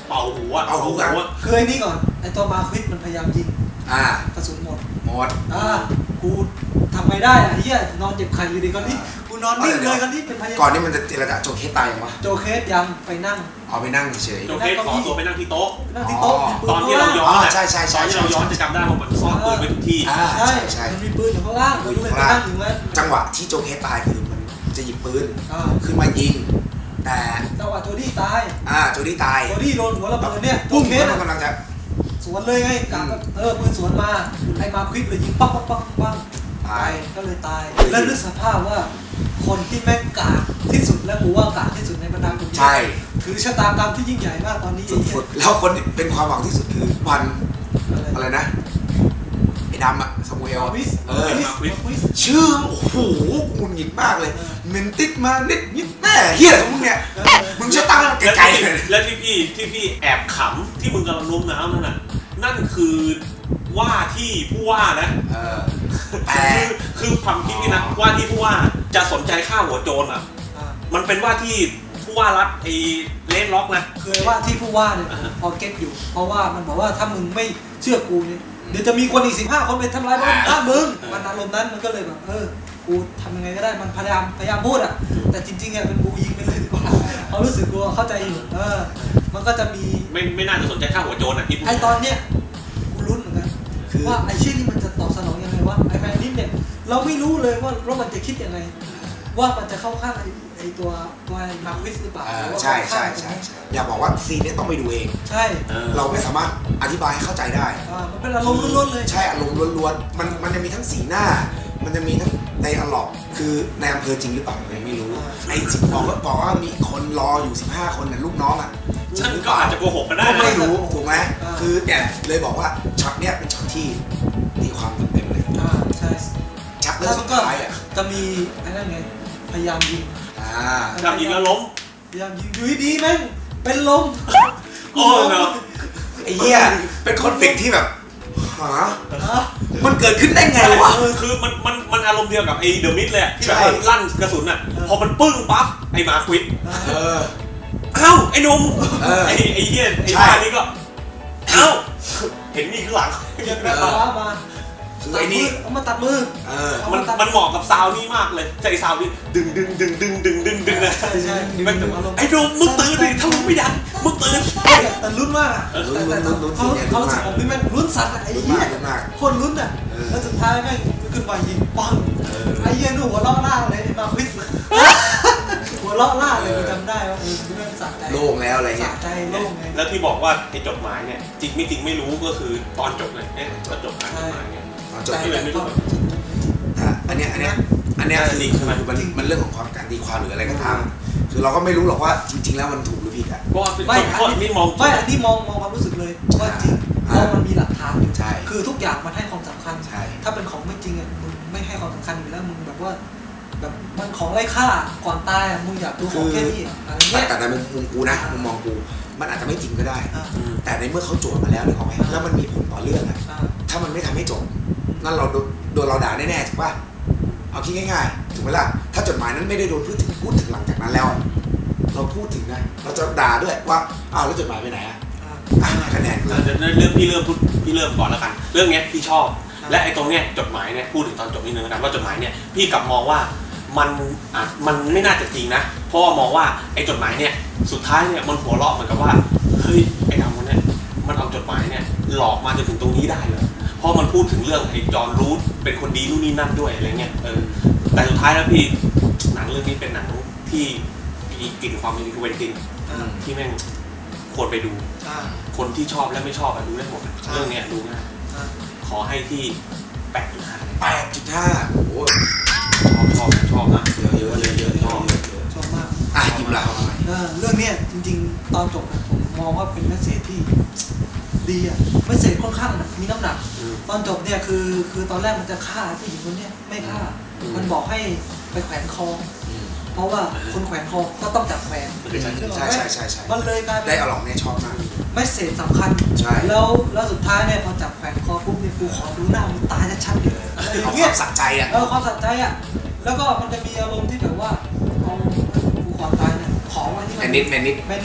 เป่าหัวเป่าหัวคือไอ้นี่ก่อนไอ้ตัวมาควิดมันพยายามยิงอ่ากระสุนหมดหมดอ่ากูทำไงได้อะเฮียนอนเจ็บไข้อยู่ดีก่อนนี้กูนอนนิ่งเลยก่อนนี้เป็นพยาก่อนนี้มันจะเจรจาโจเคสตายยังวะโจเคสยังไปนั่งเอาไปนั่งเฉยโจเคสขอตัวไปนั่งที่โต๊ะนั่งที่โต๊ะตอนที่เราย้อนใช่ใช่ใช่ตอนที่เราย้อนจะจำได้ว่าเหมือนซ่อนปืนไว้ทุกที่ใช่ใช่มันมีปืนอยู่ข้างล่างปืนอยู่ข้างล่างจังหวะที่โจเคสตายคือมันจะหยิบปืนขึ้นมายิงแต่จังหวะโจดี้ตายอ่าโจดี้ตายโจดี้โดนหัวระเบิดเนี่ยปุ้งเคสมันกำลังจะสวนเลยไงกะเออปืนสวนมาไอ้มาควิดเลยยิงปั๊บปั๊บปั๊บปั๊บตายก็เลยตายแล้วนึกสภาพว่าคนที่แม่งกากที่สุดและกูว่ากากที่สุดในบรรดาคนที่ถือชะตากรรมที่ยิ่งใหญ่มากตอนนี้สุดๆแล้วคนเป็นความหวังที่สุดคือวันอะไรนะไอ้ดำอะซามูเอลเออชื่อโอ้โหมุนหงิดมากเลยเมนติดมาเน็ตนิดแม่เฮียของมึงเนี่ยมึงจะตั้งไกลๆเลยแล้วที่พี่ที่พี่แอบขำที่มึงกำลังล้มน้ำนั่นน่ะนั่นคือว่าที่ผู้ว่านะแต่คือความคิดนี่นะว่าที่ผู้ว่าจะสนใจฆ่าหัวโจรอ่ะมันเป็นว่าที่ผู้ว่ารัฐไอ้เลนล็อกนะเคยว่าที่ผู้ว่าเนี่ยพอเก็ตอยู่เพราะว่ามันบอกว่าถ้ามึงไม่เชื่อกูเนี่ยเดี๋ยวจะมีคนอีกสิบห้าคนไปทำร้ายบ้านมึงมันอารมณ์นั้นมันก็เลยแบบเออกูทำยังไงก็ได้มันพยายามพยายามพูดอ่ะแต่จริงๆอ่ะเป็นกูยิงไปเลยดีกว่าเขารู้สึกกูเข้าใจอยู่เออมันก็จะมีไม่ไม่น่าจะสนใจฆ่าหัวโจรอ่ะที่ไอตอนเนี้ยกูลุ้นเหมือนกันว่าไอเชี่ยนี่มันจะตอบสนองยังไงวะไอแมนนี่เนี่ยเราไม่รู้เลยว่าว่ามันจะคิดยังไงว่ามันจะเข้าข้างไอไอตัวตัวมาร์ควิสหรือเปล่าใช่ใช่ใช่อย่าบอกว่าซีนนี้ต้องไปดูเองใช่เราไม่สามารถอธิบายให้เข้าใจได้มันเป็นอารมณ์ล้วนๆเลยใช่อารมณ์ล้วนๆมันมันจะมีทั้งสีหน้ามันจะมีทั้งในอลล็อกคือในอำเภอจริงหรือเปล่าไม่รู้ไอ้สิบบอกว่าบอกว่ามีคนรออยู่สิบห้าคนน่ะลูกน้องอ่ะฉันก็อาจจะโกหกก็ได้ไม่รู้ถูกไหมคือเนี่ยเลยบอกว่าช็อตเนี้ยเป็นช็อตที่มีความเต็มเลยใช่ช็อตเรื่องสุดท้ายอ่ะจะมีไอ้นั่นไงพยายามยิงพยายามยิงแล้วล้มพยายามยิงอยู่ดีแม่งเป็นลมโอ้เนาะไอ้เหี้ยเป็นคอนฟลิกต์ที่แบบฮะมันเกิดขึ้นได้ไงวะคือมันมันมันอารมณ์เดียวกับไอ้เดอะมิดเลยที่แบบลั่นกระสุนอ่ะพอมันปึ้งปั๊บไอ้มาควิดเอ้าไอ้นุ่มไอ้ไอ้เหี้ยไอ้บ้านนี้ก็เอ้าเห็นนี่ข้างหลังเก็บแบบมามาไอ้นี่เอามาตัดมือมันมันเหมาะกับซาวนี้มากเลยใจซาวนี้ดึงดึงดึงดึงดึงดึงดึงนะไอ้โดมมึงตื่นดิถ้ามึงไม่ดังมึงตื่นแต่ลุ้นมากอ่ะแต่แต่เขาเขารู้สึกของพี่แม่ลุ้นสัตว์ไอ้เหี้ยคนลุ้นอ่ะแล้วสุดท้ายแม่งขึ้นมายิงปังไอ้เหี้ยนู่นหัวล้อล่าเลยมาควิสหัวล้อล่าเลยจำได้ว่าเออพี่แม่สะใจโล่งแล้วอะไรเงี้ยสะใจโล่งไงแล้วที่บอกว่าไอ้จดหมายเนี่ยจริงไม่จริงไม่รู้ก็คือตอนจบเลยเนี่ยตอนจบการจดหมายเนี่ยจบที่เลยไม่รู้อันเนี้ยอันเนี้ยอันเนี้ยคือคือมันมันเรื่องของความการตีความหรืออะไรก็ตามคือเราก็ไม่รู้หรอกว่าจริงๆแล้วมันถูกหรือผิดอ่ะไม่อันนี้มองไม่อันนี้มองมองความรู้สึกเลยว่าจริงเพราะมันมีหลักฐานอยู่ใช่คือทุกอย่างมันให้ความสำคัญใช่ถ้าเป็นของไม่จริงอ่ะมึงไม่ให้ความสำคัญอยู่แล้วมึงแบบว่าแบบมันของไร้ค่าก่อนตายอ่ะมึงอยากดูของแค่นี้อะไรเงี้ยแต่ในมุมมุมกูนะมุมมองกูมันอาจจะไม่จริงก็ได้แต่ในเมื่อเขาโจทย์มาแล้วเนี่ยของแล้วมันมีผลต่อเรื่องอ่ะถ้ามันไม่ทำให้จบนั่นเราโดนเราด่าแน่ๆถูกป่ะเอาคิดง่ายๆถูกไหมล่ะถ้าจดหมายนั้นไม่ได้โดนพูดถึงพูดถึงหลังจากนั้นแล้วเราพูดถึงนะเราจะด่าด้วยว่าอ้าวแล้วจดหมายไปไหนอ่ะอ่ะคะแนนเรื่องพี่เริ่มพูดพี่เริ่มก่อนแล้วกันเรื่องนี้พี่ชอบและไอ้ตรงเนี้ยจดหมายเนี่ยพูดถึงตอนจบนิดนึงแล้วกันว่าจดหมายเนี่ยพี่กลับมองว่ามันอ่ะมันไม่น่าจะจริงนะเพราะว่ามองว่าไอ้จดหมายเนี่ยสุดท้ายเนี่ยมันหัวเราะเหมือนกับว่าเฮ้ยไอ้ดำคนเนี่ยมันเอาจดหมายเนี่ยหลอกมาจนถึงตรงนี้ได้เลยเพราะมันพูดถึงเรื่องไอ้จอห์นรูทเป็นคนดีนู่นนี่นั่นด้วยอะไรเงี้ยเออแต่สุดท้ายแล้วพี่หนังเรื่องนี้เป็นหนังที่มีกลิ่นความเป็นควินตินที่แม่งควรไปดูคนที่ชอบและไม่ชอบดูได้หมดเรื่องนี้ดูง่ายขอให้ที่ แปดจุดห้าแปดจุดห้า โอ้โหชอบชอบชอบนะเยอะเยอะเยอะเยอะชอบชอบมากอ่ะยิ้มละเรื่องนี้จริงๆตอนจบผมมองว่าเป็นเมสเสจที่ดีอ่ะเมสเสจค่อนข้างมีน้ำหนักตอนจบเนี่ยคือคือตอนแรกมันจะฆ่าผู้หญิงคนนี้ไม่ฆ่ามันบอกให้ไปแขวนคอเพราะว่าคนแขวนคอก็ต้องจับแขวนใช่ใช่ใช่ใช่มันเลยกลายได้เอาหลอกเนี่ยชอบมากเมสเสจสำคัญแล้วแล้วสุดท้ายเนี่ยพอจับแขวนคอปุ๊บเนี่ยกูขอดูหน้ามึงตายชัดๆเลยเอาความสัใจอ่ะเออความสัใจอ่ะแล้วก็มันจะมีอารมณ์ที่แบบว่าเอากูขอตายเนี่ยขอไว้ที่แมนนิดแมนนิดแมนนิด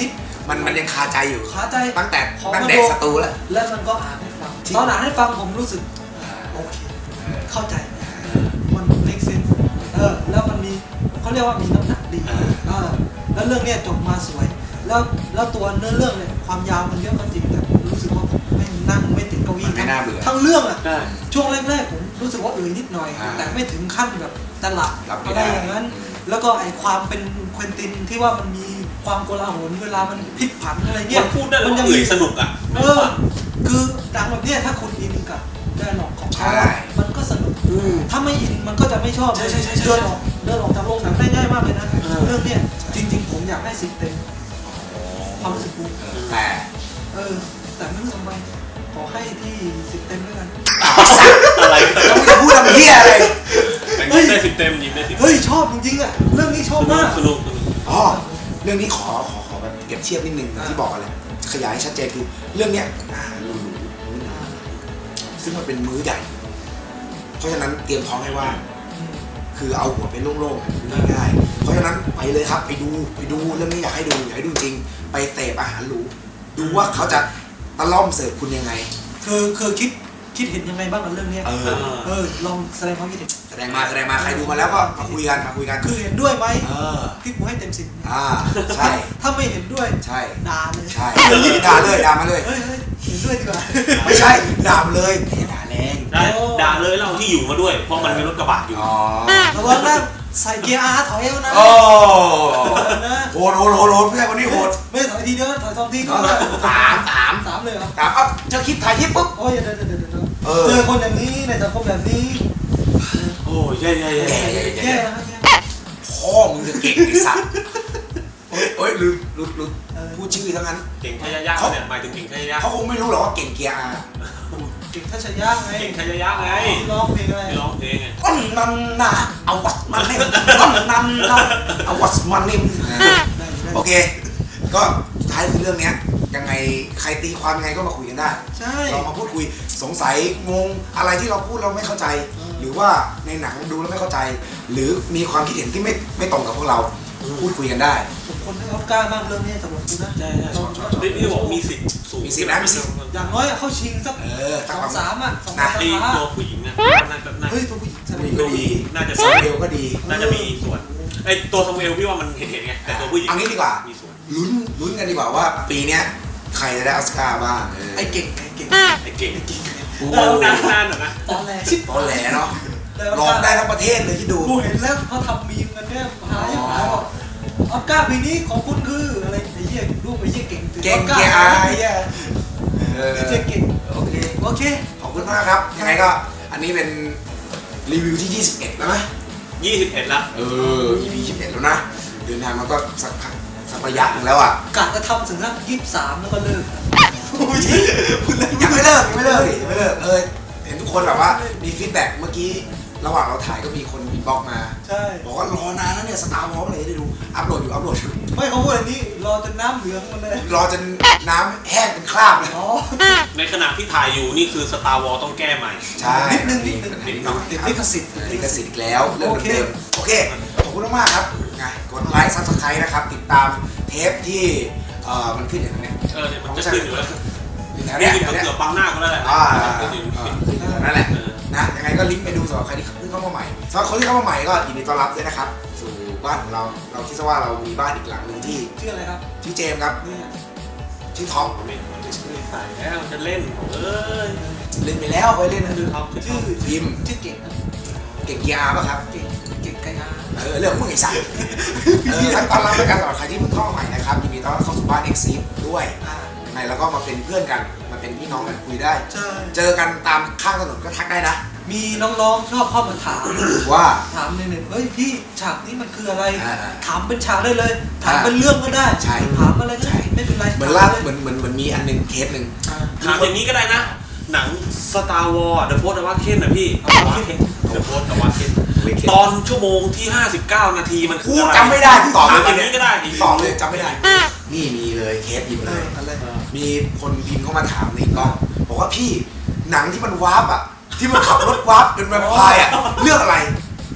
มันมันยังคาใจอยู่คาใจตั้งแต่ตั้งแต่สตูแล้วแล้วมันก็อ่านให้ฟังตอนอ่านให้ฟังผมรู้สึกโอเคเข้าใจมันเล็กเซนเออแล้วมันมีเขาเรียกว่ามีน้ำหนักดีเออแล้วเรื่องเนี้ยจบมาสวยแล้วแล้วตัวเนื้อเรื่องเนี่ยความยาวมันเยอะก็จริงแต่ผมรู้สึกว่าผมไม่นั่งไม่ติดเก้าอี้ทั้งเรื่องอ่ะช่วงแรกๆผมรู้สึกว่าเออนิดหน่อยแต่ไม่ถึงขั้นแบบตลาดอะไรอย่างนั้นแล้วก็ไอความเป็นควินตินที่ว่ามันมีความโกลาหลเวลามันพลิกผันอะไรเงี้ยมันพูดได้แล้วมันสนุกอ่ะเออคือดังแบบเนี้ยถ้าคุณอินกับได้หลอกของเขามันก็สนุกถ้าไม่อินมันก็จะไม่ชอบเดินออกเดินออกจากโรงหนังได้ง่ายมากเลยนะเรื่องเนี้ยจริงๆผมอยากให้สิบเต็มความรู้สึกกูแต่เออแต่ไม่รู้ทำไมขอให้ที่สิบเต็มด้วยกันอะไรแล้วมึงจะพูดทำเหี้ยอะไรเฮ้ยได้สิบเต็มยิงได้สิบเฮ้ยชอบจริงๆอ่ะเรื่องนี้ชอบมากสนุกอ๋อเรื่องนี้ขอขอขอแบบเก็บเทียบนิดนึงที่บอกอะไรขยายชัดเจนคือเรื่องเนี้ยหรูๆซึ่งมันเป็นมื้อใหญ่เพราะฉะนั้นเตรียมท้องให้ว่าคือเอาหัวไปโล่งๆง่ายๆเพราะฉะนั้นไปเลยครับไปดูไปดูเรื่องนี้อยากให้ดูอยากให้ดูจริงไปเตะอาหารหรูดูว่าเขาจะตะล่อมเสิร์ฟคุณยังไงคือคือคิดคิดเห็นยังไงบ้างกับเรื่องนี้เออเออลองแสดงความคิดเห็นแสดงมาแสดงมาใครดูมาแล้วก็มาคุยกันมาคุยกันคือเห็นด้วยไหมเออพี่กูให้เต็มสิบอ่าใช่ถ้าไม่เห็นด้วยใช่ด่าเลยใช่ด่าเลยด่ามาเลยเฮ้ยเห็นด้วยดีกว่าไม่ใช่ด่าเลยด่าแรงด่าเลยเราที่อยู่มาด้วยเพราะมันมีรถกระบะอยู่อ๋อระวังนะใส่เกียร์อาร์ถอยแล้วนะโอ้โหโหดโหดโหดเพื่อนคนนี้โหดไม่ถอยทีเดียวถอยสองทีก็สามสามสามเลยเหรอสามอ่ะเจอคลิปถ่ายคลิปปุ๊บโอ้ยเดี๋ยวเดี๋ยวเดี๋ยวเจอคนอย่างนี้ในสังคมแบบนี้โอ้ยแย่แย่แย่แย่แย่พ่อมึงจะเก่งไอ้สัตว์โอ้ยโอ้ยลืมลืมลืมพูดชื่อทั้งนั้นเก่งทายาเนี่ยหมายถึงเก่งทายาเขาคงไม่รู้หรอกว่าเก่งเกียร์อาเก่งทัชยะไงเก่งทัชยะไงร้องเพลงอะไรร้องเพลงไงอันนั้นนะเอาวัดมันนิ่มอันนั้นนะเอาวัดมันนิ่มโอเคก็ท้ายเรื่องเนี้ยยังไงใครตีความยังไงก็มาคุยกันได้เรามาพูดคุยสงสัยงงอะไรที่เราพูดเราไม่เข้าใจหรือว่าในหนังดูแล้วไม่เข้าใจหรือมีความคิดเห็นที่ไม่ไม่ตรงกับพวกเราพูดคุยกันได้ผมคนให้ออสการ์มากเรื่องนี้สำหรับคุณนะใช่ชอบชอบพี่บอกมีสิทธิ์สูงมีสิทธิ์นะมีสิทธิ์อย่างน้อยเข้าชิงสักสองสามอ่ะสองสามตัวผู้หญิงนะเฮ้ยตัวผู้หญิงก็ดีน่าจะซามูเอลก็ดีน่าจะมีส่วนไอตัวซามูเอลพี่ว่ามันเห็นเห็นไงแต่ตัวผู้หญิงเอางี้ดีกว่าลุ้นลุ้นกันดีกว่าว่าปีนี้ใครจะได้ออสการ์บ้างไอเก่งไอเก่งไอเก่งไอเก่งแล้วนานนานหน่อยนะตอนแรกตอนแรกเนาะลองได้ทั้งประเทศเลยที่ดูกูเห็นแล้วเขาทำมีมกันเนี่ยหายหายบอกออสการ์ปีนี้ของคุณคืออะไรไอ้เหี้ยรูปไอ้เหี้ยเก่งเก่งเก่งไอ้เหี้ยเออเก่งโอเคโอเคขอบคุณมากครับยังไงก็อันนี้เป็นรีวิวที่ยี่สิบเอ็ดแล้วไหมยี่สิบเอ็ดละเออ อี พี ยี่สิบเอ็ดแล้วนะเดินทางมันก็สักพักสักระยะนึงแล้วอ่ะกะจะทำถึงสักยี่สิบสามแล้วก็เลิกยังไม่เลิกยังไม่เลิกยังไม่เลิกเออเห็นทุกคนแบบว่ามีฟีดแบ็กเมื่อกี้ระหว่างเราถ่ายก็มีคนอินบ็อกมาใช่บอกว่ารอนานแล้วเนี่ยสตาร์วอล์กอะไรได้ดูอัพโหลดอยู่อัพโหลดอยู่ไม่เขาพูดอันนี้รอจนน้ำเหลืองมันเลยรอจนน้ำแห้งเป็นคราบเลยในขณะที่ถ่ายอยู่นี่คือสตาร์วอล์กต้องแก้ใหม่ใช่นิดนึงนิดนึงนิดหน่อยติดลิขสิทธิ์ลิขสิทธิ์อีกแล้วเรื่องเดิมโอเคขอบคุณมากครับไงกดไลค์ซับสไครต์นะครับติดตามเทปที่เอ่อมันขึ้นอย่างนี้เออเนี่ยมันจะขึ้นอยู่แล้วนี่คือเกือบบังหน้าก็แล้วแหละอ่านั่นแหละนะยังไงก็ลิงก์ไปดูสำหรับใครที่เพิ่งเข้ามาใหม่สำหรับคนที่เข้ามาใหม่ก็ยินดีต้อนรับด้วยนะครับสู่บ้านของเราเราคิดว่าเรามีบ้านอีกหลังหนึ่งที่ชื่ออะไรครับชื่อเจมส์ครับชื่อท็อปไม่ใส่แล้วจะเล่นเอ้ยเล่นไปแล้วเคยเล่นนะชื่อท็อปชื่อยิมชื่อเก่งเก่งเกียร์ป่ะครับเก่งเก่งไกอาเออเรื่องมึงไอ้สัสเออขั้นตอนรับด้วยกันสำหรับใครที่เพิ่งเข้ามาใหม่นะครับยินดีต้อนรับเข้าสู่บ้านเอ็กซ์ซีด้วยยังไงแล้วก็มาเป็นเพื่อนกันมาเป็นพี่น้องกันคุยได้เจอกันตามข้างถนนก็ทักได้นะมีน้องๆชอบเข้ามาถามว่าถามในเน็ตเฮ้ยพี่ฉากนี้มันคืออะไรถามเป็นฉากได้เลยถามเป็นเรื่องก็ได้ถามอะไรก็ได้ไม่เป็นไรเหมือนล่าเหมือนเหมือนเหมือนมีอันนึงเคสหนึ่งถามอย่างนี้ก็ได้นะหนัง Star Wars The Force Awakens นะพี่ The Force Awakens ตอนชั่วโมงที่ห้าสิบเก้านาทีมันคือจำไม่ได้ตอบเลยอันนี้ก็ได้ตอบเลยจำไม่ได้นี่มีเลยเคสยิมเลยมีคนพิมพ์เข้ามาถามในกล้องบอกว่าพี่หนังที่มันวาร์ปอ่ะที่มันขับรถวาร์ปเป็นแวมไพร์อ่ะเรื่องอะไร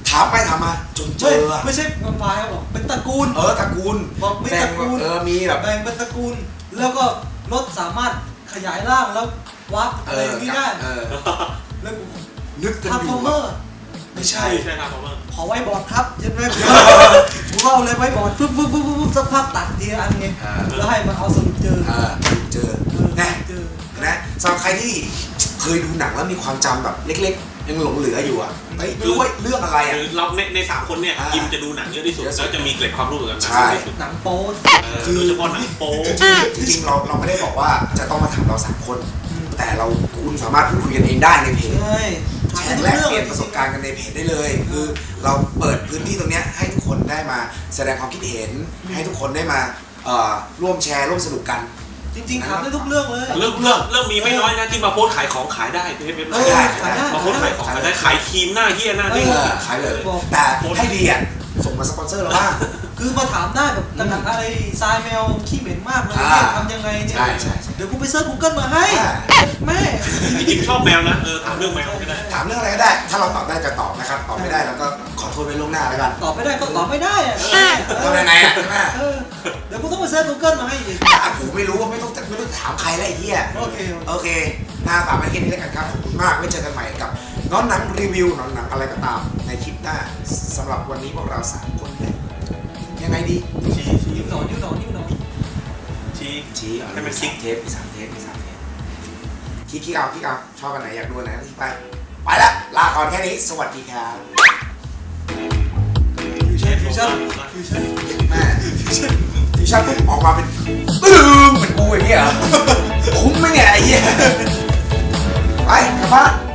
ถามไปถามมาจนเจอไม่ใช่แวมไพร์บอกเป็นตระกูลเออตระกูลบอกไม่ตระกูลเออมีแบบแบ่งเป็นตระกูลแล้วก็รถสามารถขยายร่างแล้ววับอะไรอย่างนี้ได้แล้วนึกกันอยู่ทาร์ฟอร์เมอร์ไม่ใช่ใช่ทาร์ฟอร์เมอร์ขอไว้บอร์ดครับยันไหมผมเอาเลยไว้บอร์ดปึ๊บปึ๊บปึ๊บปึ๊บสักพักตัดทีอันไงแล้วให้มาเอาสรุปเจอเจอนะนะสำหรับใครที่เคยดูหนังแล้วมีความจำแบบเล็กๆยังหลงเหลืออยู่อ่ะเฮ้ยไม่รู้ว่าเรื่องอะไรอ่ะเราในในสามคนเนี่ยยิมจะดูหนังเยอะที่สุดแล้วจะมีเกร็ดความรู้เกี่ยวกับหนังเยอะที่สุดหนังโป๊คือโดยเฉพาะหนังโป๊จริงๆเราเราไม่ได้บอกว่าจะต้องมาถามเราสามคนแต่เราคุณสามารถพูดคุยกันเองได้ในเพจแชร์แลกเปลี่ยนประสบการณ์กันในเพจได้เลยคือเราเปิดพื้นที่ตรงนี้ให้ทุกคนได้มาแสดงความคิดเห็นให้ทุกคนได้มาร่วมแชร์ร่วมสนุกกันจริงๆถามได้ทุกเรื่องเลยเรื่องเรื่องเรื่องมีไม่น้อยนะที่มาโพสขายของขายได้เพจเว็บไซต์มาโพสขายของขายได้ขายครีมหน้าเหี้ยหน้าเด้งขายเลยแต่ให้ดีอ่ะส่งมาสปอนเซอร์เราบ้างคือมาถามได้แบบหนังอะไรทรายแมวขี้เหม็นมากเลยทำยังไงเนี่ยเดี๋ยวกูไปเซิร์ชกูเกิลมาให้แม่จริงๆชอบแมวนะเออถามเรื่องแมวก็ได้ถามเรื่องอะไรก็ได้ถ้าเราตอบได้จะตอบนะครับตอบไม่ได้เราก็ขอโทษไว้ล่วงหน้าแล้วกันตอบไม่ได้ก็ตอบไม่ได้อะทำยังไงอ่ะแม่เดี๋ยวกูต้องไปเซิร์ชกูเกิลมาให้อีกถ้ากูไม่รู้ว่าไม่ต้องไม่ต้องถามใครแล้วไอ้เหี้ยโอเคโอเคหน้าฝากไว้แค่นี้แล้วกันครับขอบคุณมากไว้เจอกันใหม่กับน้องหนังรีวิวน้องหนังอะไรก็ตามในคลิปหน้าสำหรับวันนี้พวกเราสามคนเนี่ยยังไงดีชี้ชี้นิ้วหนอนนิ้วหนอนนิ้วหนอนชี้ชี้ให้มันคลิกเทปมีสามเทปมีสามเทปคลิกคลิกเอาคลิกเอาชอบอันไหนอยากดูอันไหนคลิกไปไปละลาก่อนแค่นี้สวัสดีครับฟิวชั่นฟิวชั่นฟิวชั่นแม่ฟิวชั่นปุ๊บออกมาเป็นตึ้งเหมือนกูอย่างเงี้ยคุ้มไหมเนี่ยไอ้เหี้ยไปกลับบ้าน